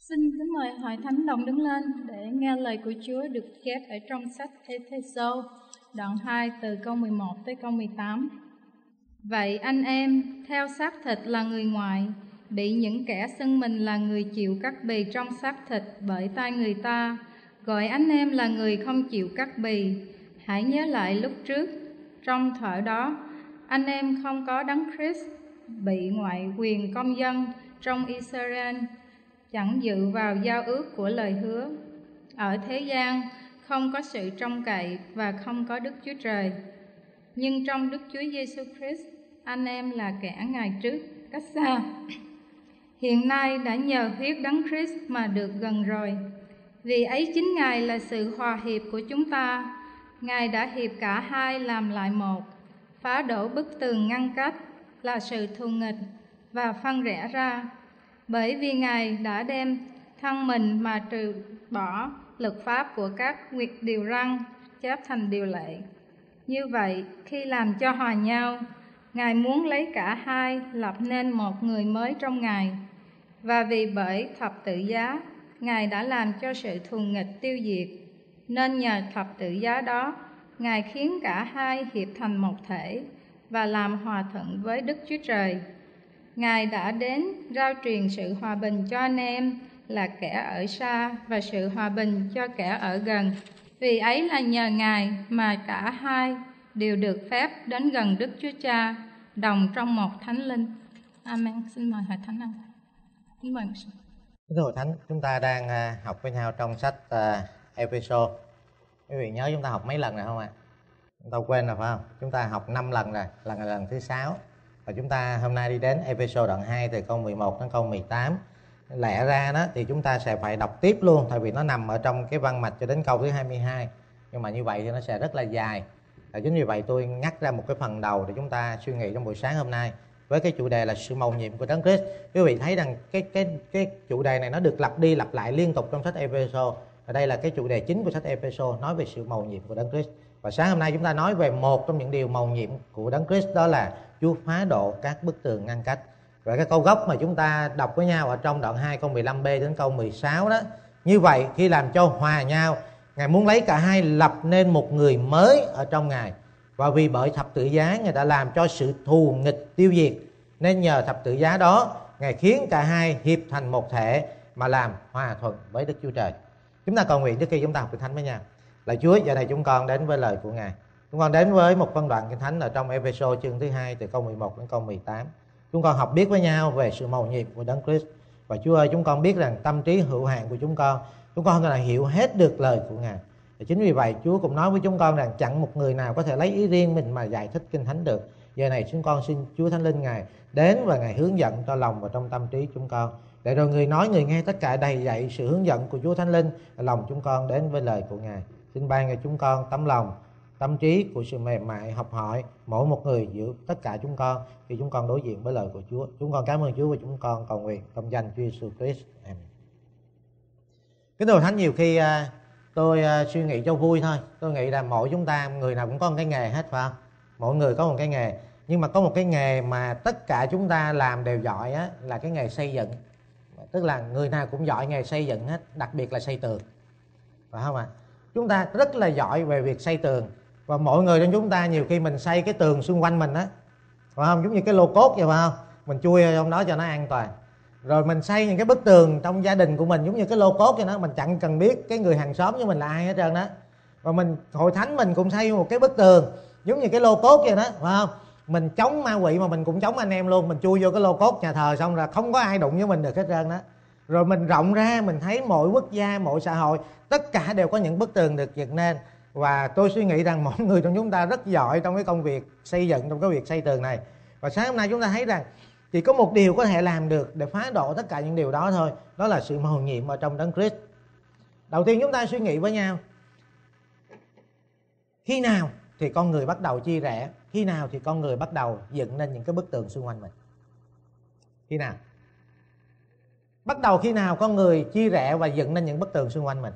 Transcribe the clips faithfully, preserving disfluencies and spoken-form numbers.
Xin kính mời Hội Thánh đồng đứng lên để nghe lời của Chúa được chép ở trong sách Ê-phê-sô, đoạn hai từ câu mười một tới câu mười tám. Vậy anh em, theo xác thịt là người ngoài, bị những kẻ xưng mình là người chịu cắt bì trong xác thịt bởi tay người ta, gọi anh em là người không chịu cắt bì. Hãy nhớ lại lúc trước, trong thuở đó, anh em không có Đấng Christ, bị ngoại quyền công dân trong Israel, chẳng dự vào giao ước của lời hứa. Ở thế gian không có sự trông cậy và không có Đức Chúa Trời. Nhưng trong Đức Chúa Giêsu Christ, anh em là kẻ ngày trước cách xa, hiện nay đã nhờ huyết Đấng Christ mà được gần rồi. Vì ấy chính Ngài là sự hòa hiệp của chúng ta. Ngài đã hiệp cả hai làm lại một, phá đổ bức tường ngăn cách là sự thù nghịch và phân rẽ ra. Bởi vì Ngài đã đem thân mình mà trừ bỏ luật pháp của các điều răn chép thành điều lệ. Như vậy, khi làm cho hòa nhau, Ngài muốn lấy cả hai lập nên một người mới trong Ngài. Và vì bởi thập tự giá, Ngài đã làm cho sự thù nghịch tiêu diệt. Nên nhờ thập tự giá đó, Ngài khiến cả hai hiệp thành một thể và làm hòa thuận với Đức Chúa Trời. Ngài đã đến rao truyền sự hòa bình cho anh em là kẻ ở xa và sự hòa bình cho kẻ ở gần. Vì ấy là nhờ Ngài mà cả hai đều được phép đến gần Đức Chúa Cha, đồng trong một Thánh Linh. Amen. Xin mời Hội Thánh ăn. Xin mời. Thưa Hội Thánh, chúng ta đang học với nhau trong sách Ê-phê-sô. Quý vị nhớ chúng ta học mấy lần rồi không ạ? Chúng ta quên rồi phải không? Chúng ta học năm lần rồi, lần là lần thứ sáu. Và chúng ta hôm nay đi đến Ê-phê-sô đoạn hai từ câu mười một đến câu mười tám. Lẽ ra đó thì chúng ta sẽ phải đọc tiếp luôn, tại vì nó nằm ở trong cái văn mạch cho đến câu thứ hai mươi hai. Nhưng mà như vậy thì nó sẽ rất là dài. Và chính vì vậy tôi ngắt ra một cái phần đầu để chúng ta suy nghĩ trong buổi sáng hôm nay với cái chủ đề là sự mầu nhiệm của Đấng Christ. Quý vị thấy rằng cái cái cái chủ đề này nó được lặp đi lặp lại liên tục trong sách Ê-phê-sô. Và đây là cái chủ đề chính của sách Ê-phê-sô, nói về sự mầu nhiệm của Đấng Christ. Và sáng hôm nay chúng ta nói về một trong những điều mầu nhiệm của Đấng Christ, đó là Chúa phá đổ các bức tường ngăn cách. Và cái câu gốc mà chúng ta đọc với nhau ở trong đoạn hai câu mười lăm b đến câu mười sáu đó: như vậy khi làm cho hòa nhau, Ngài muốn lấy cả hai lập nên một người mới ở trong Ngài. Và vì bởi thập tự giá, Ngài đã làm cho sự thù nghịch tiêu diệt. Nên nhờ thập tự giá đó, Ngài khiến cả hai hiệp thành một thể mà làm hòa thuận với Đức Chúa Trời. Chúng ta cầu nguyện trước khi chúng ta học Kinh Thánh với nhau. Lạy Chúa, giờ này chúng con đến với lời của Ngài. Chúng con đến với một phân đoạn Kinh Thánh ở trong Ê-phê-sô chương thứ hai từ câu mười một đến câu mười tám. Chúng con học biết với nhau về sự mầu nhiệm của Đấng Christ. Và Chúa ơi, chúng con biết rằng tâm trí hữu hạn của chúng con, chúng con không thể hiểu hết được lời của Ngài. Và chính vì vậy Chúa cũng nói với chúng con rằng chẳng một người nào có thể lấy ý riêng mình mà giải thích Kinh Thánh được. Giờ này chúng con xin Chúa Thánh Linh Ngài đến và Ngài hướng dẫn cho lòng và trong tâm trí chúng con, để rồi người nói người nghe tất cả đầy dạy sự hướng dẫn của Chúa Thánh Linh, lòng chúng con đến với lời của Ngài. Xin ban cho chúng con tấm lòng, tâm trí của sự mềm mại học hỏi mỗi một người giữa tất cả chúng con khi chúng con đối diện với lời của Chúa. Chúng con cảm ơn Chúa và chúng con cầu nguyện trong danh Chúa Giêsu Christ. Amen. Cái đồ thánh nhiều khi tôi suy nghĩ cho vui thôi. Tôi nghĩ là mỗi chúng ta người nào cũng có một cái nghề hết, phải không? Mỗi người có một cái nghề, nhưng mà có một cái nghề mà tất cả chúng ta làm đều giỏi á, là cái nghề xây dựng. Tức là người nào cũng giỏi nghề xây dựng hết, đặc biệt là xây tường, phải không ạ? Chúng ta rất là giỏi về việc xây tường. Và mỗi người trong chúng ta nhiều khi mình xây cái tường xung quanh mình á, phải không? Giống như cái lô cốt vậy, phải không? Mình chui ở trong đó cho nó an toàn. Rồi mình xây những cái bức tường trong gia đình của mình giống như cái lô cốt vậy đó. Mình chẳng cần biết cái người hàng xóm với mình là ai hết trơn đó. Và mình hội thánh mình cũng xây một cái bức tường giống như cái lô cốt vậy đó, phải không? Mình chống ma quỷ mà mình cũng chống anh em luôn. Mình chui vô cái lô cốt nhà thờ xong là không có ai đụng với mình được hết trơn đó. Rồi mình rộng ra mình thấy mỗi quốc gia, mỗi xã hội, tất cả đều có những bức tường được dựng nên. Và tôi suy nghĩ rằng mỗi người trong chúng ta rất giỏi trong cái công việc xây dựng, trong cái việc xây tường này. Và sáng hôm nay chúng ta thấy rằng chỉ có một điều có thể làm được để phá đổ tất cả những điều đó thôi, đó là sự mầu nhiệm ở trong Đấng Christ. Đầu tiên chúng ta suy nghĩ với nhau, khi nào thì con người bắt đầu chia rẽ, khi nào thì con người bắt đầu dựng nên những cái bức tường xung quanh mình? Khi nào? Bắt đầu khi nào con người chia rẽ và dựng nên những bức tường xung quanh mình?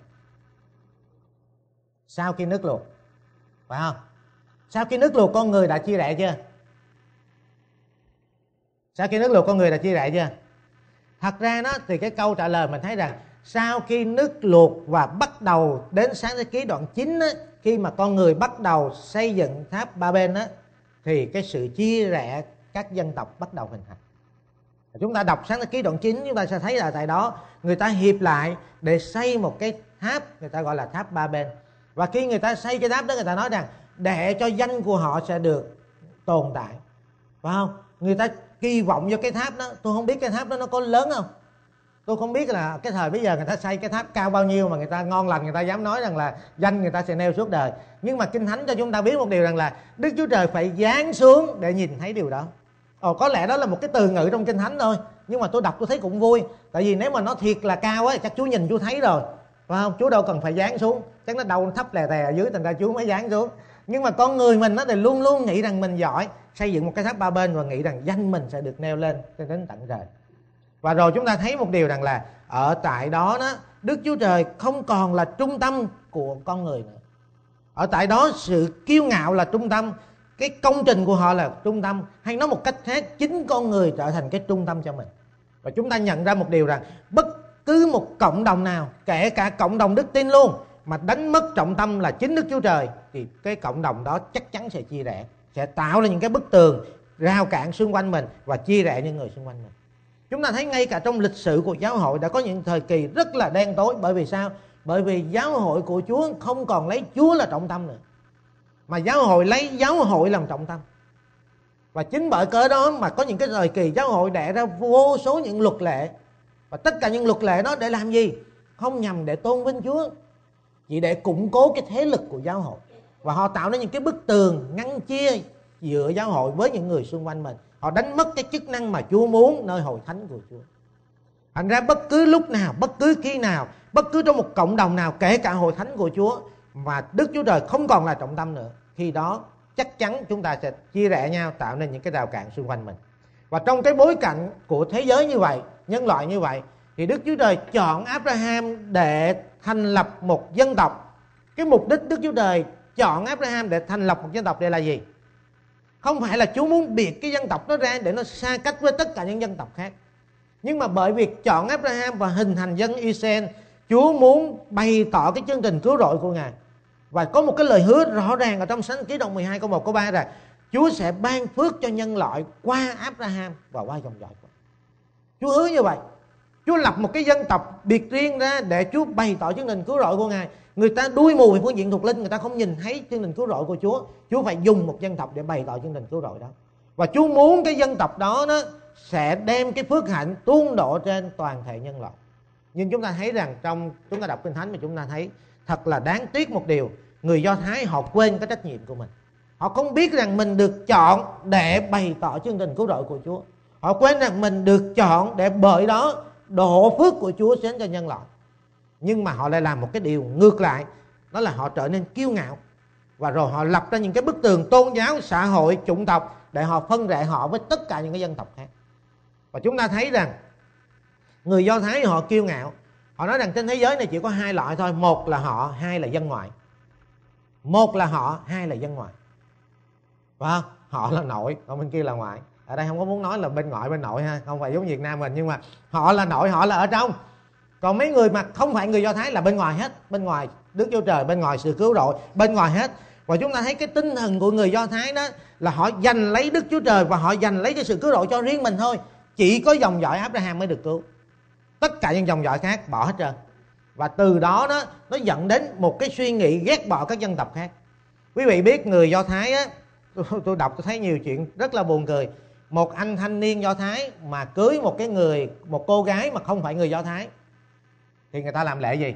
Sau khi nước luộc, phải không? Sau khi nước luộc con người đã chia rẽ chưa? Sau khi nước luộc con người đã chia rẽ chưa? Thật ra đó thì cái câu trả lời mình thấy rằng sau khi nước luộc và bắt đầu đến Sáng Thế Ký đoạn chín á, khi mà con người bắt đầu xây dựng tháp Ba Bên á, thì cái sự chia rẽ các dân tộc bắt đầu hình thành. Chúng ta đọc Sáng Thế Ký đoạn chín, chúng ta sẽ thấy là tại đó người ta hiệp lại để xây một cái tháp, người ta gọi là tháp Ba Bên. Và khi người ta xây cái tháp đó, người ta nói rằng để cho danh của họ sẽ được tồn tại, phải không? Người ta kỳ vọng vào cái tháp đó. Tôi không biết cái tháp đó nó có lớn không, tôi không biết là cái thời bây giờ người ta xây cái tháp cao bao nhiêu mà người ta ngon lành, người ta dám nói rằng là danh người ta sẽ nêu suốt đời. Nhưng mà Kinh Thánh cho chúng ta biết một điều rằng là Đức Chúa Trời phải giáng xuống để nhìn thấy điều đó. Ồ, có lẽ đó là một cái từ ngữ trong Kinh Thánh thôi, nhưng mà tôi đọc tôi thấy cũng vui. Tại vì nếu mà nó thiệt là cao á, chắc Chúa nhìn Chúa thấy rồi, phải không? Chúa đâu cần phải giáng xuống, chắc nó đâu nó thấp lè tè ở dưới, thành ra Chúa mới giáng xuống. Nhưng mà con người mình nó thì luôn luôn nghĩ rằng mình giỏi, xây dựng một cái tháp Ba Bên và nghĩ rằng danh mình sẽ được nêu lên cho đến tận trời. Và rồi chúng ta thấy một điều rằng là ở tại đó đó, Đức Chúa Trời không còn là trung tâm của con người nữa. Ở tại đó sự kiêu ngạo là trung tâm, cái công trình của họ là trung tâm, hay nói một cách khác, chính con người trở thành cái trung tâm cho mình. Và chúng ta nhận ra một điều rằng bất cứ một cộng đồng nào, kể cả cộng đồng đức tin luôn, mà đánh mất trọng tâm là chính Đức Chúa Trời, thì cái cộng đồng đó chắc chắn sẽ chia rẽ, sẽ tạo ra những cái bức tường rào cản xung quanh mình và chia rẽ những người xung quanh mình. Chúng ta thấy ngay cả trong lịch sử của giáo hội đã có những thời kỳ rất là đen tối. Bởi vì sao? Bởi vì giáo hội của Chúa không còn lấy Chúa là trọng tâm nữa, mà giáo hội lấy giáo hội làm trọng tâm. Và chính bởi cớ đó mà có những cái thời kỳ giáo hội đẻ ra vô số những luật lệ. Và tất cả những luật lệ đó để làm gì? Không nhằm để tôn vinh Chúa, chỉ để củng cố cái thế lực của giáo hội. Và họ tạo ra những cái bức tường ngăn chia giữa giáo hội với những người xung quanh mình. Họ đánh mất cái chức năng mà Chúa muốn nơi hội thánh của Chúa. Thành ra bất cứ lúc nào, bất cứ khi nào, bất cứ trong một cộng đồng nào, kể cả hội thánh của Chúa, mà Đức Chúa Trời không còn là trọng tâm nữa, khi đó chắc chắn chúng ta sẽ chia rẽ nhau, tạo nên những cái rào cản xung quanh mình. Và trong cái bối cảnh của thế giới như vậy, nhân loại như vậy, thì Đức Chúa Trời chọn Abraham để thành lập một dân tộc. Cái mục đích Đức Chúa Trời chọn Abraham để thành lập một dân tộc đây là gì? Không phải là Chúa muốn biệt cái dân tộc đó ra để nó xa cách với tất cả những dân tộc khác. Nhưng mà bởi việc chọn Abraham và hình thành dân Israel, Chúa muốn bày tỏ cái chương trình cứu rỗi của Ngài. Và có một cái lời hứa rõ ràng ở trong Sáng Ký đoạn mười hai câu một câu ba rằng Chúa sẽ ban phước cho nhân loại qua Abraham và qua dòng dõi của. Chúa hứa như vậy. Chúa lập một cái dân tộc biệt riêng ra để Chúa bày tỏ chương trình cứu rỗi của Ngài. Người ta đuôi mù về phương diện thuộc linh, người ta không nhìn thấy chương trình cứu rỗi của Chúa. Chúa phải dùng một dân tộc để bày tỏ chương trình cứu rỗi đó. Và Chúa muốn cái dân tộc đó, đó sẽ đem cái phước hạnh tuôn đổ trên toàn thể nhân loại. Nhưng chúng ta thấy rằng trong chúng ta đọc Kinh Thánh mà chúng ta thấy thật là đáng tiếc một điều, người Do Thái họ quên cái trách nhiệm của mình. Họ không biết rằng mình được chọn để bày tỏ chương trình cứu rỗi của Chúa. Họ quên rằng mình được chọn để bởi đó đổ phước của Chúa đến cho nhân loại. Nhưng mà họ lại làm một cái điều ngược lại, đó là họ trở nên kiêu ngạo. Và rồi họ lập ra những cái bức tường tôn giáo, xã hội, chủng tộc để họ phân rẽ họ với tất cả những cái dân tộc khác. Và chúng ta thấy rằng người Do Thái họ kiêu ngạo. Họ nói rằng trên thế giới này chỉ có hai loại thôi. Một là họ, hai là dân ngoại. Một là họ, hai là dân ngoại. Phải không? Họ là nội, còn bên kia là ngoại. Ở đây không có muốn nói là bên ngoại bên nội ha, không phải giống Việt Nam mình, nhưng mà họ là nội, họ là ở trong. Còn mấy người mà không phải người Do Thái là bên ngoài hết. Bên ngoài Đức Chúa Trời, bên ngoài sự cứu rỗi, bên ngoài hết. Và chúng ta thấy cái tinh thần của người Do Thái đó là họ giành lấy Đức Chúa Trời và họ giành lấy cái sự cứu rỗi cho riêng mình thôi. Chỉ có dòng dõi Abraham mới được cứu, tất cả những dòng dõi khác bỏ hết trơn. Và từ đó, đó nó dẫn đến một cái suy nghĩ ghét bỏ các dân tộc khác. Quý vị biết người Do Thái á, tôi, tôi đọc tôi thấy nhiều chuyện rất là buồn cười. Một anh thanh niên Do Thái mà cưới một cái người, một cô gái mà không phải người Do Thái thì người ta làm lễ gì?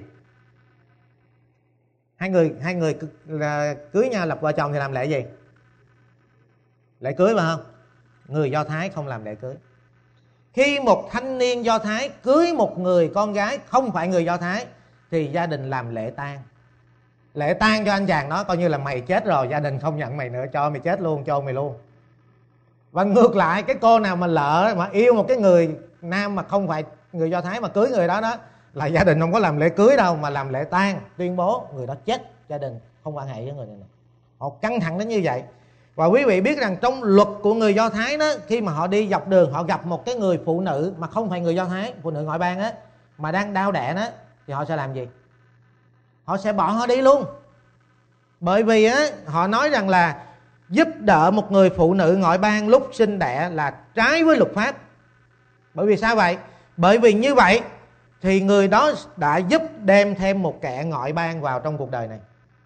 Hai người hai người là cưới nhau lập vợ chồng thì làm lễ gì? Lễ cưới phải không? Người Do Thái không làm lễ cưới. Khi một thanh niên Do Thái cưới một người con gái không phải người Do Thái thì gia đình làm lễ tang. Lễ tang cho anh chàng đó coi như là mày chết rồi, gia đình không nhận mày nữa, cho mày chết luôn, cho mày luôn. Và ngược lại, cái cô nào mà lỡ mà yêu một cái người nam mà không phải người Do Thái mà cưới người đó đó, là gia đình không có làm lễ cưới đâu mà làm lễ tang, tuyên bố người đó chết, gia đình không quan hệ với người này nữa. Họ căng thẳng đến như vậy. Và quý vị biết rằng trong luật của người Do Thái đó, khi mà họ đi dọc đường họ gặp một cái người phụ nữ mà không phải người Do Thái, phụ nữ ngoại bang á, mà đang đau đẻ đó, thì họ sẽ làm gì? Họ sẽ bỏ họ đi luôn. Bởi vì á, họ nói rằng là giúp đỡ một người phụ nữ ngoại bang lúc sinh đẻ là trái với luật pháp. Bởi vì sao vậy? Bởi vì như vậy thì người đó đã giúp đem thêm một kẻ ngoại bang vào trong cuộc đời này.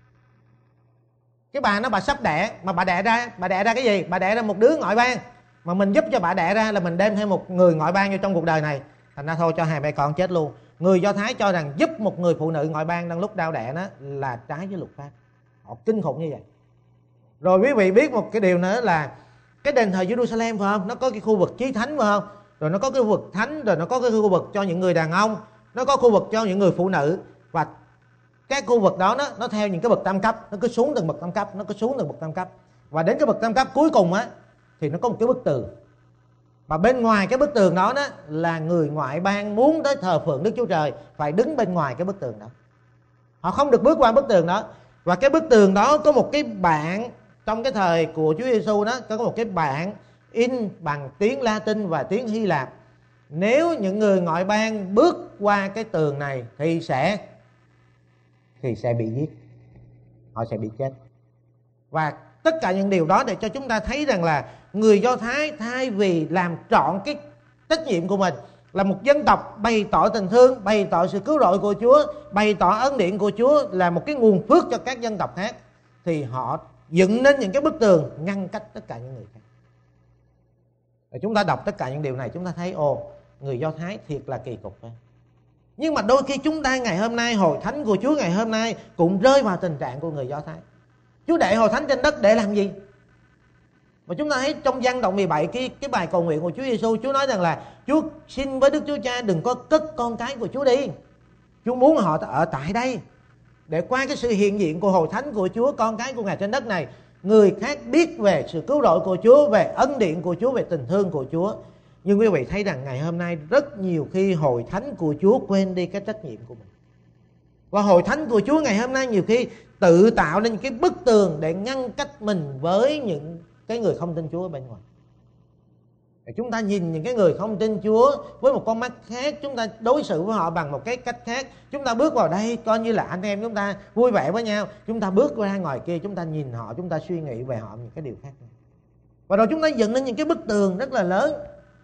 Cái bà nó bà sắp đẻ, mà bà đẻ ra, bà đẻ ra cái gì? Bà đẻ ra một đứa ngoại bang, mà mình giúp cho bà đẻ ra là mình đem thêm một người ngoại bang vô trong cuộc đời này. Thành ra thôi cho hai mẹ con chết luôn. Người Do Thái cho rằng giúp một người phụ nữ ngoại bang đang lúc đau đẻ đó là trái với luật pháp. Họ kinh khủng như vậy. Rồi quý vị biết một cái điều nữa là cái đền thờ Jerusalem phải không? Nó có cái khu vực chí thánh phải không? Rồi nó có cái khu vực thánh, rồi nó có cái khu vực cho những người đàn ông, nó có khu vực cho những người phụ nữ. Và cái khu vực đó nó, nó theo những cái bậc tam cấp, nó cứ xuống từng bậc tam cấp, nó cứ xuống từng bậc tam cấp. Và đến cái bậc tam cấp cuối cùng á thì nó có một cái bức tường. Và bên ngoài cái bức tường đó, đó là người ngoại bang muốn tới thờ phượng Đức Chúa Trời phải đứng bên ngoài cái bức tường đó. Họ không được bước qua bức tường đó. Và cái bức tường đó có một cái bảng, trong cái thời của Chúa Giêsu đó có một cái bảng in bằng tiếng Latin và tiếng Hy Lạp. Nếu những người ngoại bang bước qua cái tường này thì sẽ thì sẽ bị giết, họ sẽ bị chết. Và tất cả những điều đó để cho chúng ta thấy rằng là người Do Thái thay vì làm trọn cái trách nhiệm của mình là một dân tộc bày tỏ tình thương, bày tỏ sự cứu rỗi của Chúa, bày tỏ ân điển của Chúa là một cái nguồn phước cho các dân tộc khác, thì họ dựng nên những cái bức tường ngăn cách tất cả những người khác. Và chúng ta đọc tất cả những điều này chúng ta thấy ồ, người Do Thái thiệt là kỳ cục đấy. Nhưng mà đôi khi chúng ta ngày hôm nay, hội thánh của Chúa ngày hôm nay cũng rơi vào tình trạng của người Do Thái. Chúa để hội thánh trên đất để làm gì? Và chúng ta thấy trong Giăng đoạn mười bảy, cái, cái bài cầu nguyện của Chúa Giêsu, Chúa nói rằng là Chúa xin với Đức Chúa Cha đừng có cất con cái của Chúa đi. Chúa muốn họ ở tại đây để qua cái sự hiện diện của hội thánh của Chúa, con cái của Ngài trên đất này, người khác biết về sự cứu rỗi của Chúa, về ân điển của Chúa, về tình thương của Chúa. Nhưng quý vị thấy rằng ngày hôm nay rất nhiều khi hội thánh của Chúa quên đi cái trách nhiệm của mình. Và hội thánh của Chúa ngày hôm nay nhiều khi tự tạo nên những cái bức tường để ngăn cách mình với những cái người không tin Chúa ở bên ngoài. Để chúng ta nhìn những cái người không tin Chúa với một con mắt khác, chúng ta đối xử với họ bằng một cái cách khác. Chúng ta bước vào đây coi như là anh em chúng ta vui vẻ với nhau. Chúng ta bước ra ngoài kia, chúng ta nhìn họ, chúng ta suy nghĩ về họ những cái điều khác. Và rồi chúng ta dựng lên những cái bức tường rất là lớn.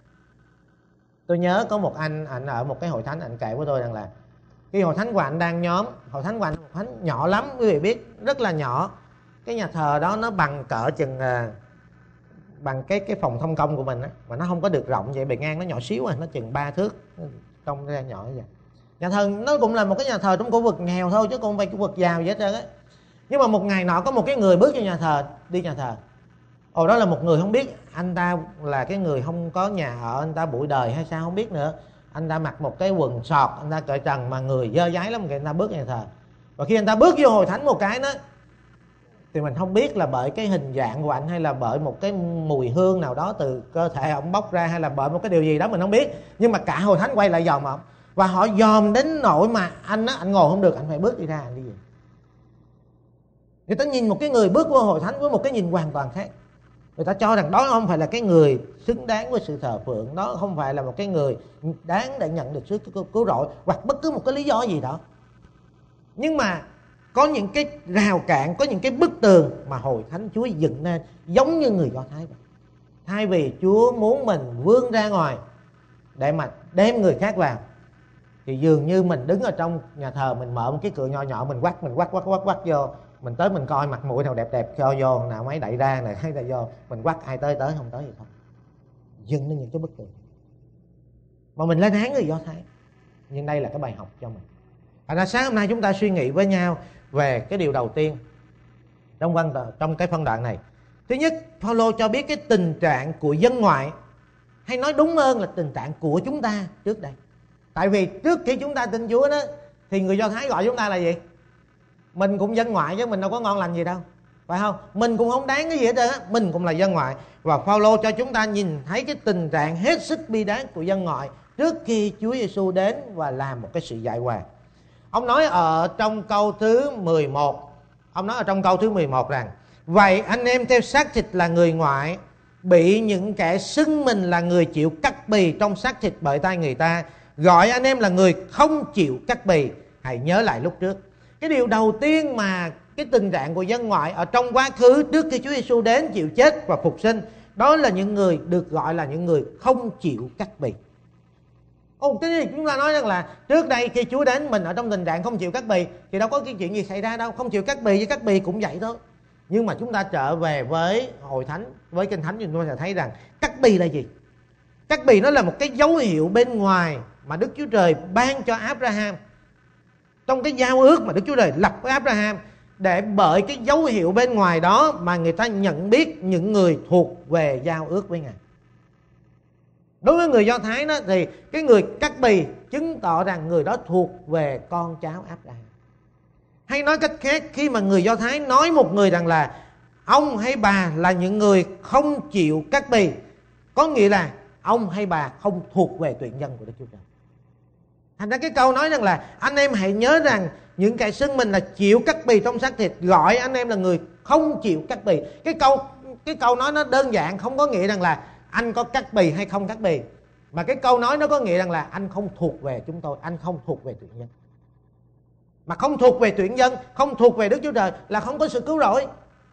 Tôi nhớ có một anh, anh ở một cái hội thánh, anh kể với tôi rằng là khi hội thánh của anh đang nhóm, hội thánh của anh hội thánh nhỏ lắm, quý vị biết, rất là nhỏ. Cái nhà thờ đó nó bằng cỡ chừng bằng cái cái phòng thông công của mình á, mà nó không có được rộng vậy, bề ngang nó nhỏ xíu à, nó chừng ba thước, trông ra nhỏ như vậy. Nhà thờ nó cũng là một cái nhà thờ trong khu vực nghèo thôi chứ không phải khu vực giàu gì hết trơn á. Nhưng mà một ngày nọ có một cái người bước vào nhà thờ, đi nhà thờ. Ồ, đó là một người không biết, anh ta là cái người không có nhà ở, anh ta bụi đời hay sao không biết nữa. Anh ta mặc một cái quần sọt, anh ta cởi trần mà người dơ dáy lắm, người ta bước vào nhà thờ. Và khi anh ta bước vô hội thánh một cái đó, thì mình không biết là bởi cái hình dạng của anh hay là bởi một cái mùi hương nào đó từ cơ thể ông bốc ra, hay là bởi một cái điều gì đó mình không biết. Nhưng mà cả hội thánh quay lại dòm ông. Và họ dòm đến nỗi mà anh á, anh ngồi không được, anh phải bước đi ra, anh đi về. Người ta nhìn một cái người bước vô hội thánh với một cái nhìn hoàn toàn khác. Người ta cho rằng đó không phải là cái người xứng đáng với sự thờ phượng, đó không phải là một cái người đáng để nhận được sự cứu rỗi, hoặc bất cứ một cái lý do gì đó. Nhưng mà có những cái rào cản, có những cái bức tường mà hội thánh Chúa dựng nên giống như người Do Thái vậy. Thay vì Chúa muốn mình vươn ra ngoài để mà đem người khác vào, thì dường như mình đứng ở trong nhà thờ, mình mở một cái cửa nhỏ nhỏ, mình quắt, mình quắt quắt quắt quắt vô. Mình tới mình coi mặt mũi nào đẹp đẹp cho vô, nào mấy đẩy ra này hay là vô, mình quắt ai tới tới, không tới thì không. Dừng lên những cái bức tường mà mình lên án người Do Thái. Nhưng đây là cái bài học cho mình. Thành ra sáng hôm nay chúng ta suy nghĩ với nhau về cái điều đầu tiên trong văn trong cái phân đoạn này. Thứ nhất, Phaolô cho biết cái tình trạng của dân ngoại, hay nói đúng hơn là tình trạng của chúng ta trước đây. Tại vì trước khi chúng ta tin Chúa đó, thì người Do Thái gọi chúng ta là gì? Mình cũng dân ngoại chứ mình đâu có ngon lành gì đâu, phải không? Mình cũng không đáng cái gì hết trơn á, mình cũng là dân ngoại. Và Phaolô cho chúng ta nhìn thấy cái tình trạng hết sức bi đáng của dân ngoại trước khi Chúa Giêsu đến và làm một cái sự giải hòa. Ông nói ở trong câu thứ mười một, ông nói ở trong câu thứ mười một rằng: Vậy anh em theo xác thịt là người ngoại, bị những kẻ xưng mình là người chịu cắt bì trong xác thịt bởi tay người ta, gọi anh em là người không chịu cắt bì. Hãy nhớ lại lúc trước. Cái điều đầu tiên mà cái tình trạng của dân ngoại ở trong quá khứ trước khi Chúa Giêsu đến chịu chết và phục sinh, đó là những người được gọi là những người không chịu cắt bì. Ồ, thế thì chúng ta nói rằng là trước đây khi Chúa đến mình ở trong tình trạng không chịu cắt bì thì đâu có cái chuyện gì xảy ra đâu. Không chịu cắt bì với cắt bì cũng vậy thôi. Nhưng mà chúng ta trở về với Hội Thánh, với Kinh Thánh, chúng ta sẽ thấy rằng cắt bì là gì? Cắt bì nó là một cái dấu hiệu bên ngoài mà Đức Chúa Trời ban cho Abraham trong cái giao ước mà Đức Chúa Trời lập với Abraham, để bởi cái dấu hiệu bên ngoài đó mà người ta nhận biết những người thuộc về giao ước với Ngài. Đối với người Do Thái đó, thì cái người cắt bì chứng tỏ rằng người đó thuộc về con cháu Abraham. Hay nói cách khác, khi mà người Do Thái nói một người rằng là ông hay bà là những người không chịu cắt bì, có nghĩa là ông hay bà không thuộc về tuyển dân của Đức Chúa Trời. Thành ra cái câu nói rằng là anh em hãy nhớ rằng những kẻ xưng mình là chịu cắt bì trong xác thịt, gọi anh em là người không chịu cắt bì. Cái câu cái câu nói nó đơn giản, không có nghĩa rằng là anh có cắt bì hay không cắt bì, mà cái câu nói nó có nghĩa rằng là anh không thuộc về chúng tôi, anh không thuộc về tuyển dân. Mà không thuộc về tuyển dân, không thuộc về Đức Chúa Trời là không có sự cứu rỗi.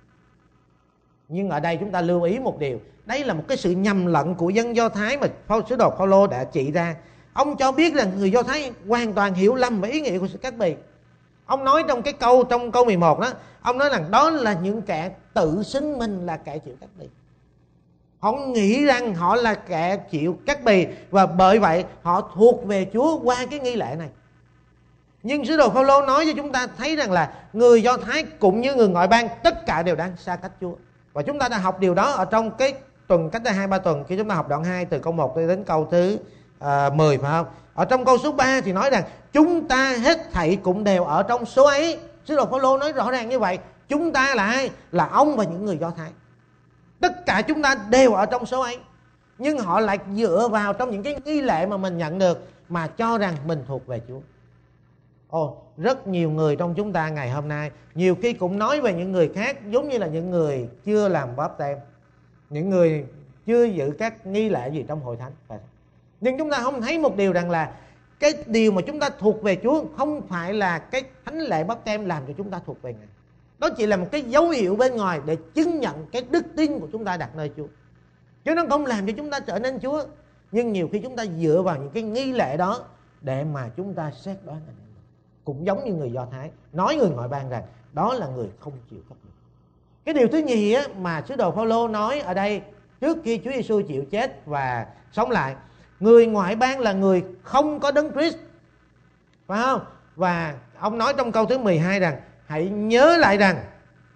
Nhưng ở đây chúng ta lưu ý một điều, đây là một cái sự nhầm lẫn của dân Do Thái mà sứ đồ Phaolô đã chỉ ra. Ông cho biết rằng người Do Thái hoàn toàn hiểu lầm về ý nghĩa của sự cắt bì. Ông nói trong cái câu trong câu mười một đó, ông nói rằng đó là những kẻ tự xưng mình là kẻ chịu cắt bì. Họ nghĩ rằng họ là kẻ chịu cắt bì và bởi vậy họ thuộc về Chúa qua cái nghi lễ này. Nhưng sứ đồ Phaolô nói cho chúng ta thấy rằng là người Do Thái cũng như người ngoại bang tất cả đều đang xa cách Chúa. Và chúng ta đã học điều đó ở trong cái tuần cách đây hai ba tuần khi chúng ta học đoạn hai từ câu một đến câu thứ uh, mười, phải không? Ở trong câu số ba thì nói rằng chúng ta hết thảy cũng đều ở trong số ấy. Sứ đồ Phaolô nói rõ ràng như vậy. Chúng ta là ai? Là ông và những người Do Thái. Tất cả chúng ta đều ở trong số ấy. Nhưng họ lại dựa vào trong những cái nghi lễ mà mình nhận được mà cho rằng mình thuộc về Chúa. Ồ, rất nhiều người trong chúng ta ngày hôm nay nhiều khi cũng nói về những người khác giống như là những người chưa làm báp têm, những người chưa giữ các nghi lễ gì trong hội thánh. Nhưng chúng ta không thấy một điều rằng là cái điều mà chúng ta thuộc về Chúa không phải là cái thánh lễ báp têm làm cho chúng ta thuộc về Ngài. Đó chỉ là một cái dấu hiệu bên ngoài để chứng nhận cái đức tin của chúng ta đặt nơi Chúa, chứ nó không làm cho chúng ta trở nên Chúa. Nhưng nhiều khi chúng ta dựa vào những cái nghi lễ đó để mà chúng ta xét đoán anh em. Cũng giống như người Do Thái nói người ngoại bang rằng đó là người không chịu cắt bì. Cái điều thứ nhì á, mà sứ đồ Phaolô nói ở đây trước khi Chúa Giêsu chịu chết và sống lại, người ngoại bang là người không có Đấng Christ, phải không? Và ông nói trong câu thứ mười hai rằng hãy nhớ lại rằng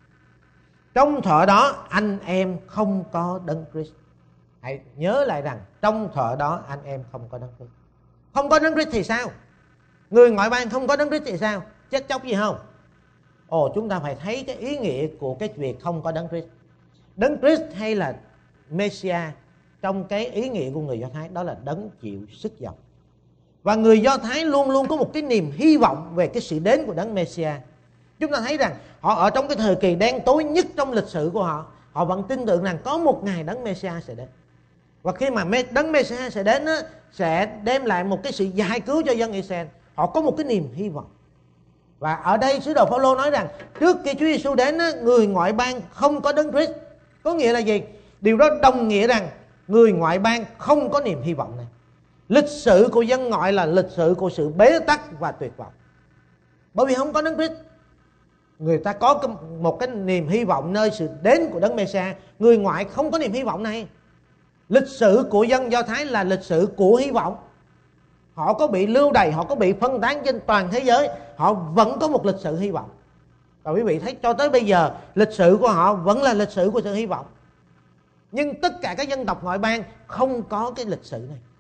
trong thợ đó anh em không có Đấng Christ. Hãy nhớ lại rằng trong thợ đó anh em không có Đấng Christ. Không có Đấng Christ thì sao? Người ngoại bang không có Đấng Christ thì sao? Chết chóc gì không? Ồ, chúng ta phải thấy cái ý nghĩa của cái việc không có Đấng Christ. Đấng Christ hay là Messiah trong cái ý nghĩa của người Do Thái đó là đấng chịu sức dầu. Và người Do Thái luôn luôn có một cái niềm hy vọng về cái sự đến của đấng Messiah. Chúng ta thấy rằng họ ở trong cái thời kỳ đen tối nhất trong lịch sử của họ, họ vẫn tin tưởng rằng có một ngày đấng Messiah sẽ đến. Và khi mà đấng Messiah sẽ đến á, sẽ đem lại một cái sự giải cứu cho dân Israel. Họ có một cái niềm hy vọng. Và ở đây sứ đồ Phaolô nói rằng trước khi Chúa Giêsu đến á, người ngoại bang không có Đấng Christ. Có nghĩa là gì? Điều đó đồng nghĩa rằng người ngoại bang không có niềm hy vọng này. Lịch sử của dân ngoại là lịch sử của sự bế tắc và tuyệt vọng. Bởi vì không có Đấng Christ. Người ta có một cái niềm hy vọng nơi sự đến của đấng Messiah. Người ngoại không có niềm hy vọng này. Lịch sử của dân Do Thái là lịch sử của hy vọng. Họ có bị lưu đày, họ có bị phân tán trên toàn thế giới, họ vẫn có một lịch sử hy vọng. Và quý vị thấy cho tới bây giờ lịch sử của họ vẫn là lịch sử của sự hy vọng. Nhưng tất cả các dân tộc ngoại bang không có cái lịch sử này.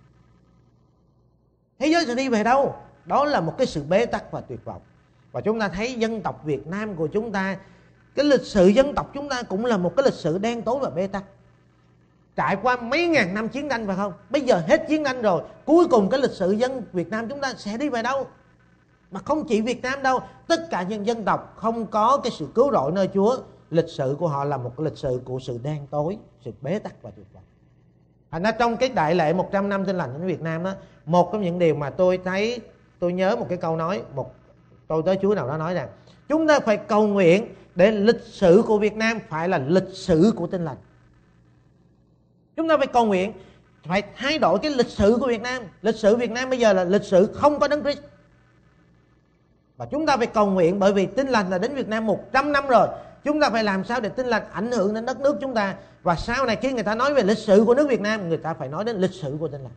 Thế giới sẽ đi về đâu? Đó là một cái sự bế tắc và tuyệt vọng. Và chúng ta thấy dân tộc Việt Nam của chúng ta, cái lịch sử dân tộc chúng ta cũng là một cái lịch sử đen tối và bế tắc. Trải qua mấy ngàn năm chiến tranh phải không? Bây giờ hết chiến tranh rồi, cuối cùng cái lịch sử dân Việt Nam chúng ta sẽ đi về đâu? Mà không chỉ Việt Nam đâu, tất cả những dân tộc không có cái sự cứu rỗi nơi Chúa lịch sử của họ là một cái lịch sử của sự đen tối, sự bế tắc và tuyệt vọng. Thành ra trong cái đại lễ một trăm năm Tin Lành ở Việt Nam đó, một trong những điều mà tôi thấy, tôi nhớ một cái câu nói, một tôi tới Chúa nào đó nói rằng chúng ta phải cầu nguyện để lịch sử của Việt Nam phải là lịch sử của Tin Lành. Chúng ta phải cầu nguyện phải thay đổi cái lịch sử của Việt Nam. Lịch sử Việt Nam bây giờ là lịch sử không có Đấng Christ. Và chúng ta phải cầu nguyện, bởi vì Tin Lành là đến Việt Nam một trăm năm rồi. Chúng ta phải làm sao để Tin Lành ảnh hưởng đến đất nước chúng ta. Và sau này khi người ta nói về lịch sử của nước Việt Nam, người ta phải nói đến lịch sử của Tin Lành.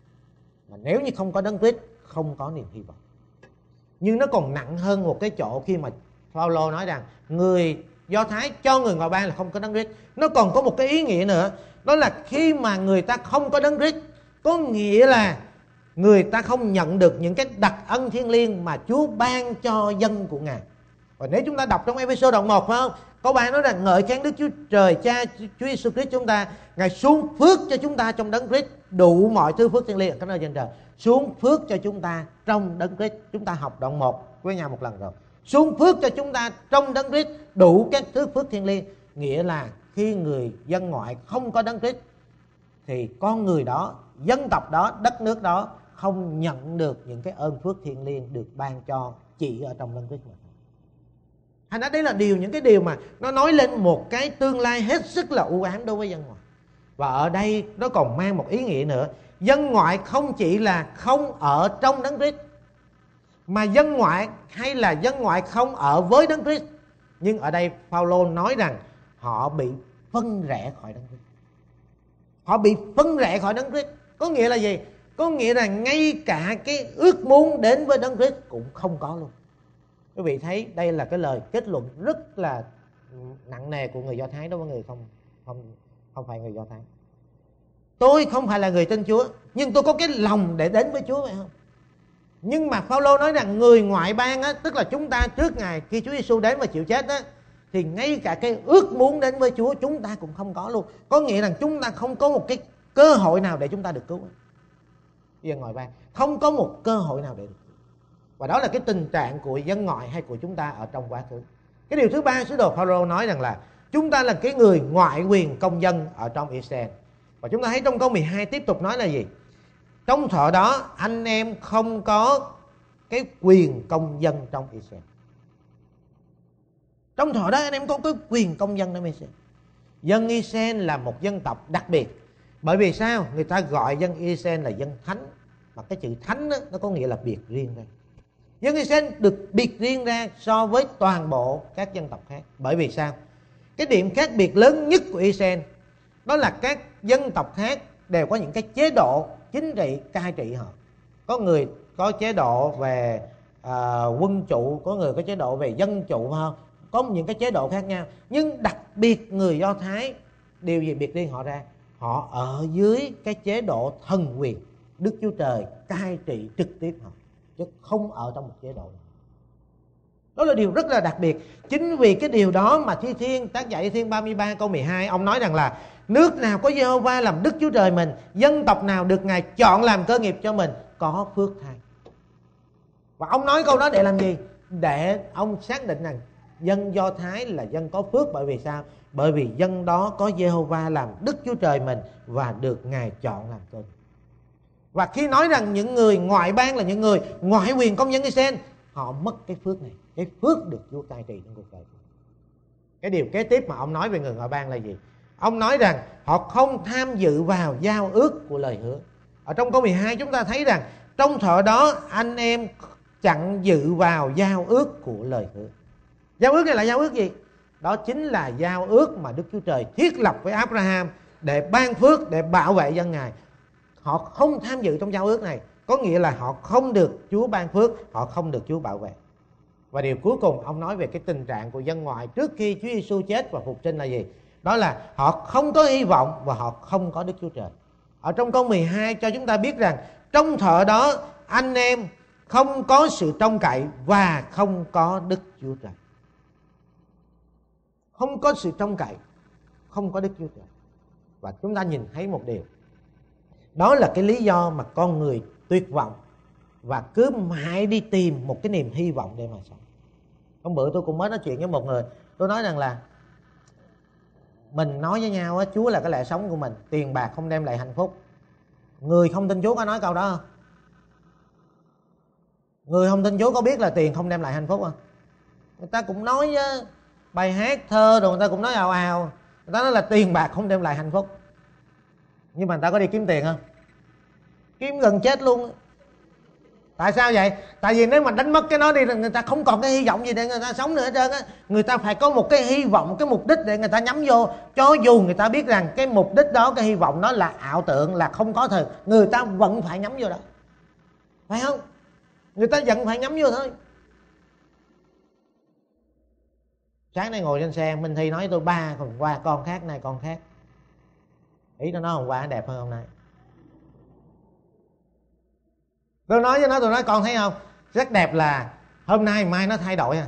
Và nếu như không có Đấng Christ, không có niềm hy vọng. Nhưng nó còn nặng hơn một cái chỗ khi mà Phaolô nói rằng người Do Thái cho người ngoại bang là không có Đấng Christ. Nó còn có một cái ý nghĩa nữa, đó là khi mà người ta không có Đấng Christ, có nghĩa là người ta không nhận được những cái đặc ân thiêng liêng mà Chúa ban cho dân của Ngài. Và nếu chúng ta đọc trong Ê-phê-sô đoạn một, phải không? Câu bài nói rằng ngợi khen Đức Chúa Trời Cha Chúa Giêsu Christ chúng ta, Ngài xuống phước cho chúng ta trong Đấng Christ đủ mọi thứ phước thiêng liêng ở các nơi trên trời. Xuống phước cho chúng ta trong Đấng Christ. Chúng ta học đoạn một với nhau một lần rồi. Xuống phước cho chúng ta trong Đấng Christ đủ các thứ phước thiêng liêng. Nghĩa là khi người dân ngoại không có Đấng Christ thì con người đó, dân tộc đó, đất nước đó không nhận được những cái ơn phước thiêng liêng được ban cho chỉ ở trong Đấng Christ. Thành ra đây là điều, những cái điều mà nó nói lên một cái tương lai hết sức là u ám đối với dân ngoại. Và ở đây nó còn mang một ý nghĩa nữa. Dân ngoại không chỉ là không ở trong Đấng Christ, mà dân ngoại hay là dân ngoại không ở với Đấng Christ. Nhưng ở đây Phaolô nói rằng họ bị phân rẽ khỏi Đấng Christ. Họ bị phân rẽ khỏi Đấng Christ. Có nghĩa là gì? Có nghĩa là ngay cả cái ước muốn đến với Đấng Christ cũng không có luôn. Quý vị thấy đây là cái lời kết luận rất là nặng nề của người Do Thái đối với người không không không phải người Do Thái. Tôi không phải là người tin Chúa, nhưng tôi có cái lòng để đến với Chúa, phải không? Nhưng mà Phaolô nói rằng người ngoại bang á, tức là chúng ta trước ngày khi Chúa Giêsu đến và chịu chết á, thì ngay cả cái ước muốn đến với Chúa chúng ta cũng không có luôn. Có nghĩa rằng chúng ta không có một cái cơ hội nào để chúng ta được cứu. Dân ngoại bang không có một cơ hội nào để được cứu. Và đó là cái tình trạng của dân ngoại hay của chúng ta ở trong quá khứ. Cái điều thứ ba sứ đồ Phaolô nói rằng là chúng ta là cái người ngoại quyền công dân ở trong Israel. Và chúng ta thấy trong câu mười hai tiếp tục nói là gì? Trong thọ đó anh em không có cái quyền công dân trong Israel. Trong thọ đó anh em có cái quyền công dân trong Israel. Dân Israel là một dân tộc đặc biệt. Bởi vì sao? Người ta gọi dân Israel là dân thánh. Mà cái chữ thánh đó, nó có nghĩa là biệt riêng ra. Dân Israel được biệt riêng ra so với toàn bộ các dân tộc khác. Bởi vì sao? Cái điểm khác biệt lớn nhất của Israel đó là các dân tộc khác đều có những cái chế độ chính trị cai trị họ. Có người có chế độ về à, quân chủ, có người có chế độ về dân chủ, không? Có những cái chế độ khác nhau. Nhưng đặc biệt người Do Thái, điều gì biệt riêng họ ra? Họ ở dưới cái chế độ thần quyền, Đức Chúa Trời cai trị trực tiếp họ, chứ không ở trong một chế độ nào. Đó là điều rất là đặc biệt. Chính vì cái điều đó mà Thi Thiên, tác giả Thi Thiên ba mươi ba câu mười hai, ông nói rằng là nước nào có Giê-hô-va làm Đức Chúa Trời mình, dân tộc nào được Ngài chọn làm cơ nghiệp cho mình, có phước thay. Và ông nói câu đó để làm gì? Để ông xác định rằng dân Do Thái là dân có phước. Bởi vì sao? Bởi vì dân đó có Giê-hô-va làm Đức Chúa Trời mình và được Ngài chọn làm cơ nghiệp. Và khi nói rằng những người ngoại bang là những người ngoại quyền công dân Israel, họ mất cái phước này, cái phước được Chúa cai trị trong cuộc đời. Cái điều kế tiếp mà ông nói về người ngoại bang là gì? Ông nói rằng họ không tham dự vào giao ước của lời hứa. Ở trong câu mười hai chúng ta thấy rằng trong thọ đó anh em chẳng dự vào giao ước của lời hứa. Giao ước này là giao ước gì? Đó chính là giao ước mà Đức Chúa Trời thiết lập với Abraham để ban phước, để bảo vệ dân Ngài. Họ không tham dự trong giao ước này, có nghĩa là họ không được Chúa ban phước, họ không được Chúa bảo vệ. Và điều cuối cùng ông nói về cái tình trạng của dân ngoại trước khi Chúa Giêsu chết và phục sinh là gì? Đó là họ không có hy vọng và họ không có Đức Chúa Trời. Ở trong câu mười hai cho chúng ta biết rằng trong thọ đó anh em không có sự trông cậy và không có Đức Chúa Trời. Không có sự trông cậy, không có Đức Chúa Trời. Và chúng ta nhìn thấy một điều, đó là cái lý do mà con người tuyệt vọng và cứ mãi đi tìm một cái niềm hy vọng để mà sống. Hôm bữa tôi cũng mới nói chuyện với một người, tôi nói rằng là mình nói với nhau á, Chúa là cái lẽ sống của mình, tiền bạc không đem lại hạnh phúc. Người không tin Chúa có nói câu đó không? Người không tin Chúa có biết là tiền không đem lại hạnh phúc không? Người ta cũng nói chứ, bài hát thơ đồ người ta cũng nói ào ào, người ta nói là tiền bạc không đem lại hạnh phúc. Nhưng mà người ta có đi kiếm tiền không? Kiếm gần chết luôn. Tại sao vậy? Tại vì nếu mà đánh mất cái nó đi là người ta không còn cái hy vọng gì để người ta sống nữa hết trơn á. Người ta phải có một cái hy vọng, cái mục đích để người ta nhắm vô. Cho dù người ta biết rằng cái mục đích đó, cái hy vọng đó là ảo tưởng, là không có thật, người ta vẫn phải nhắm vô đó. Phải không? Người ta vẫn phải nhắm vô thôi. Sáng nay ngồi trên xe, Minh Thi nói tôi ba hôm qua con khác, nay con khác. Ý nó nói hôm qua đẹp hơn hôm nay. Tôi nói với nó, tôi nói con thấy không, rất đẹp là hôm nay mai nó thay đổi à.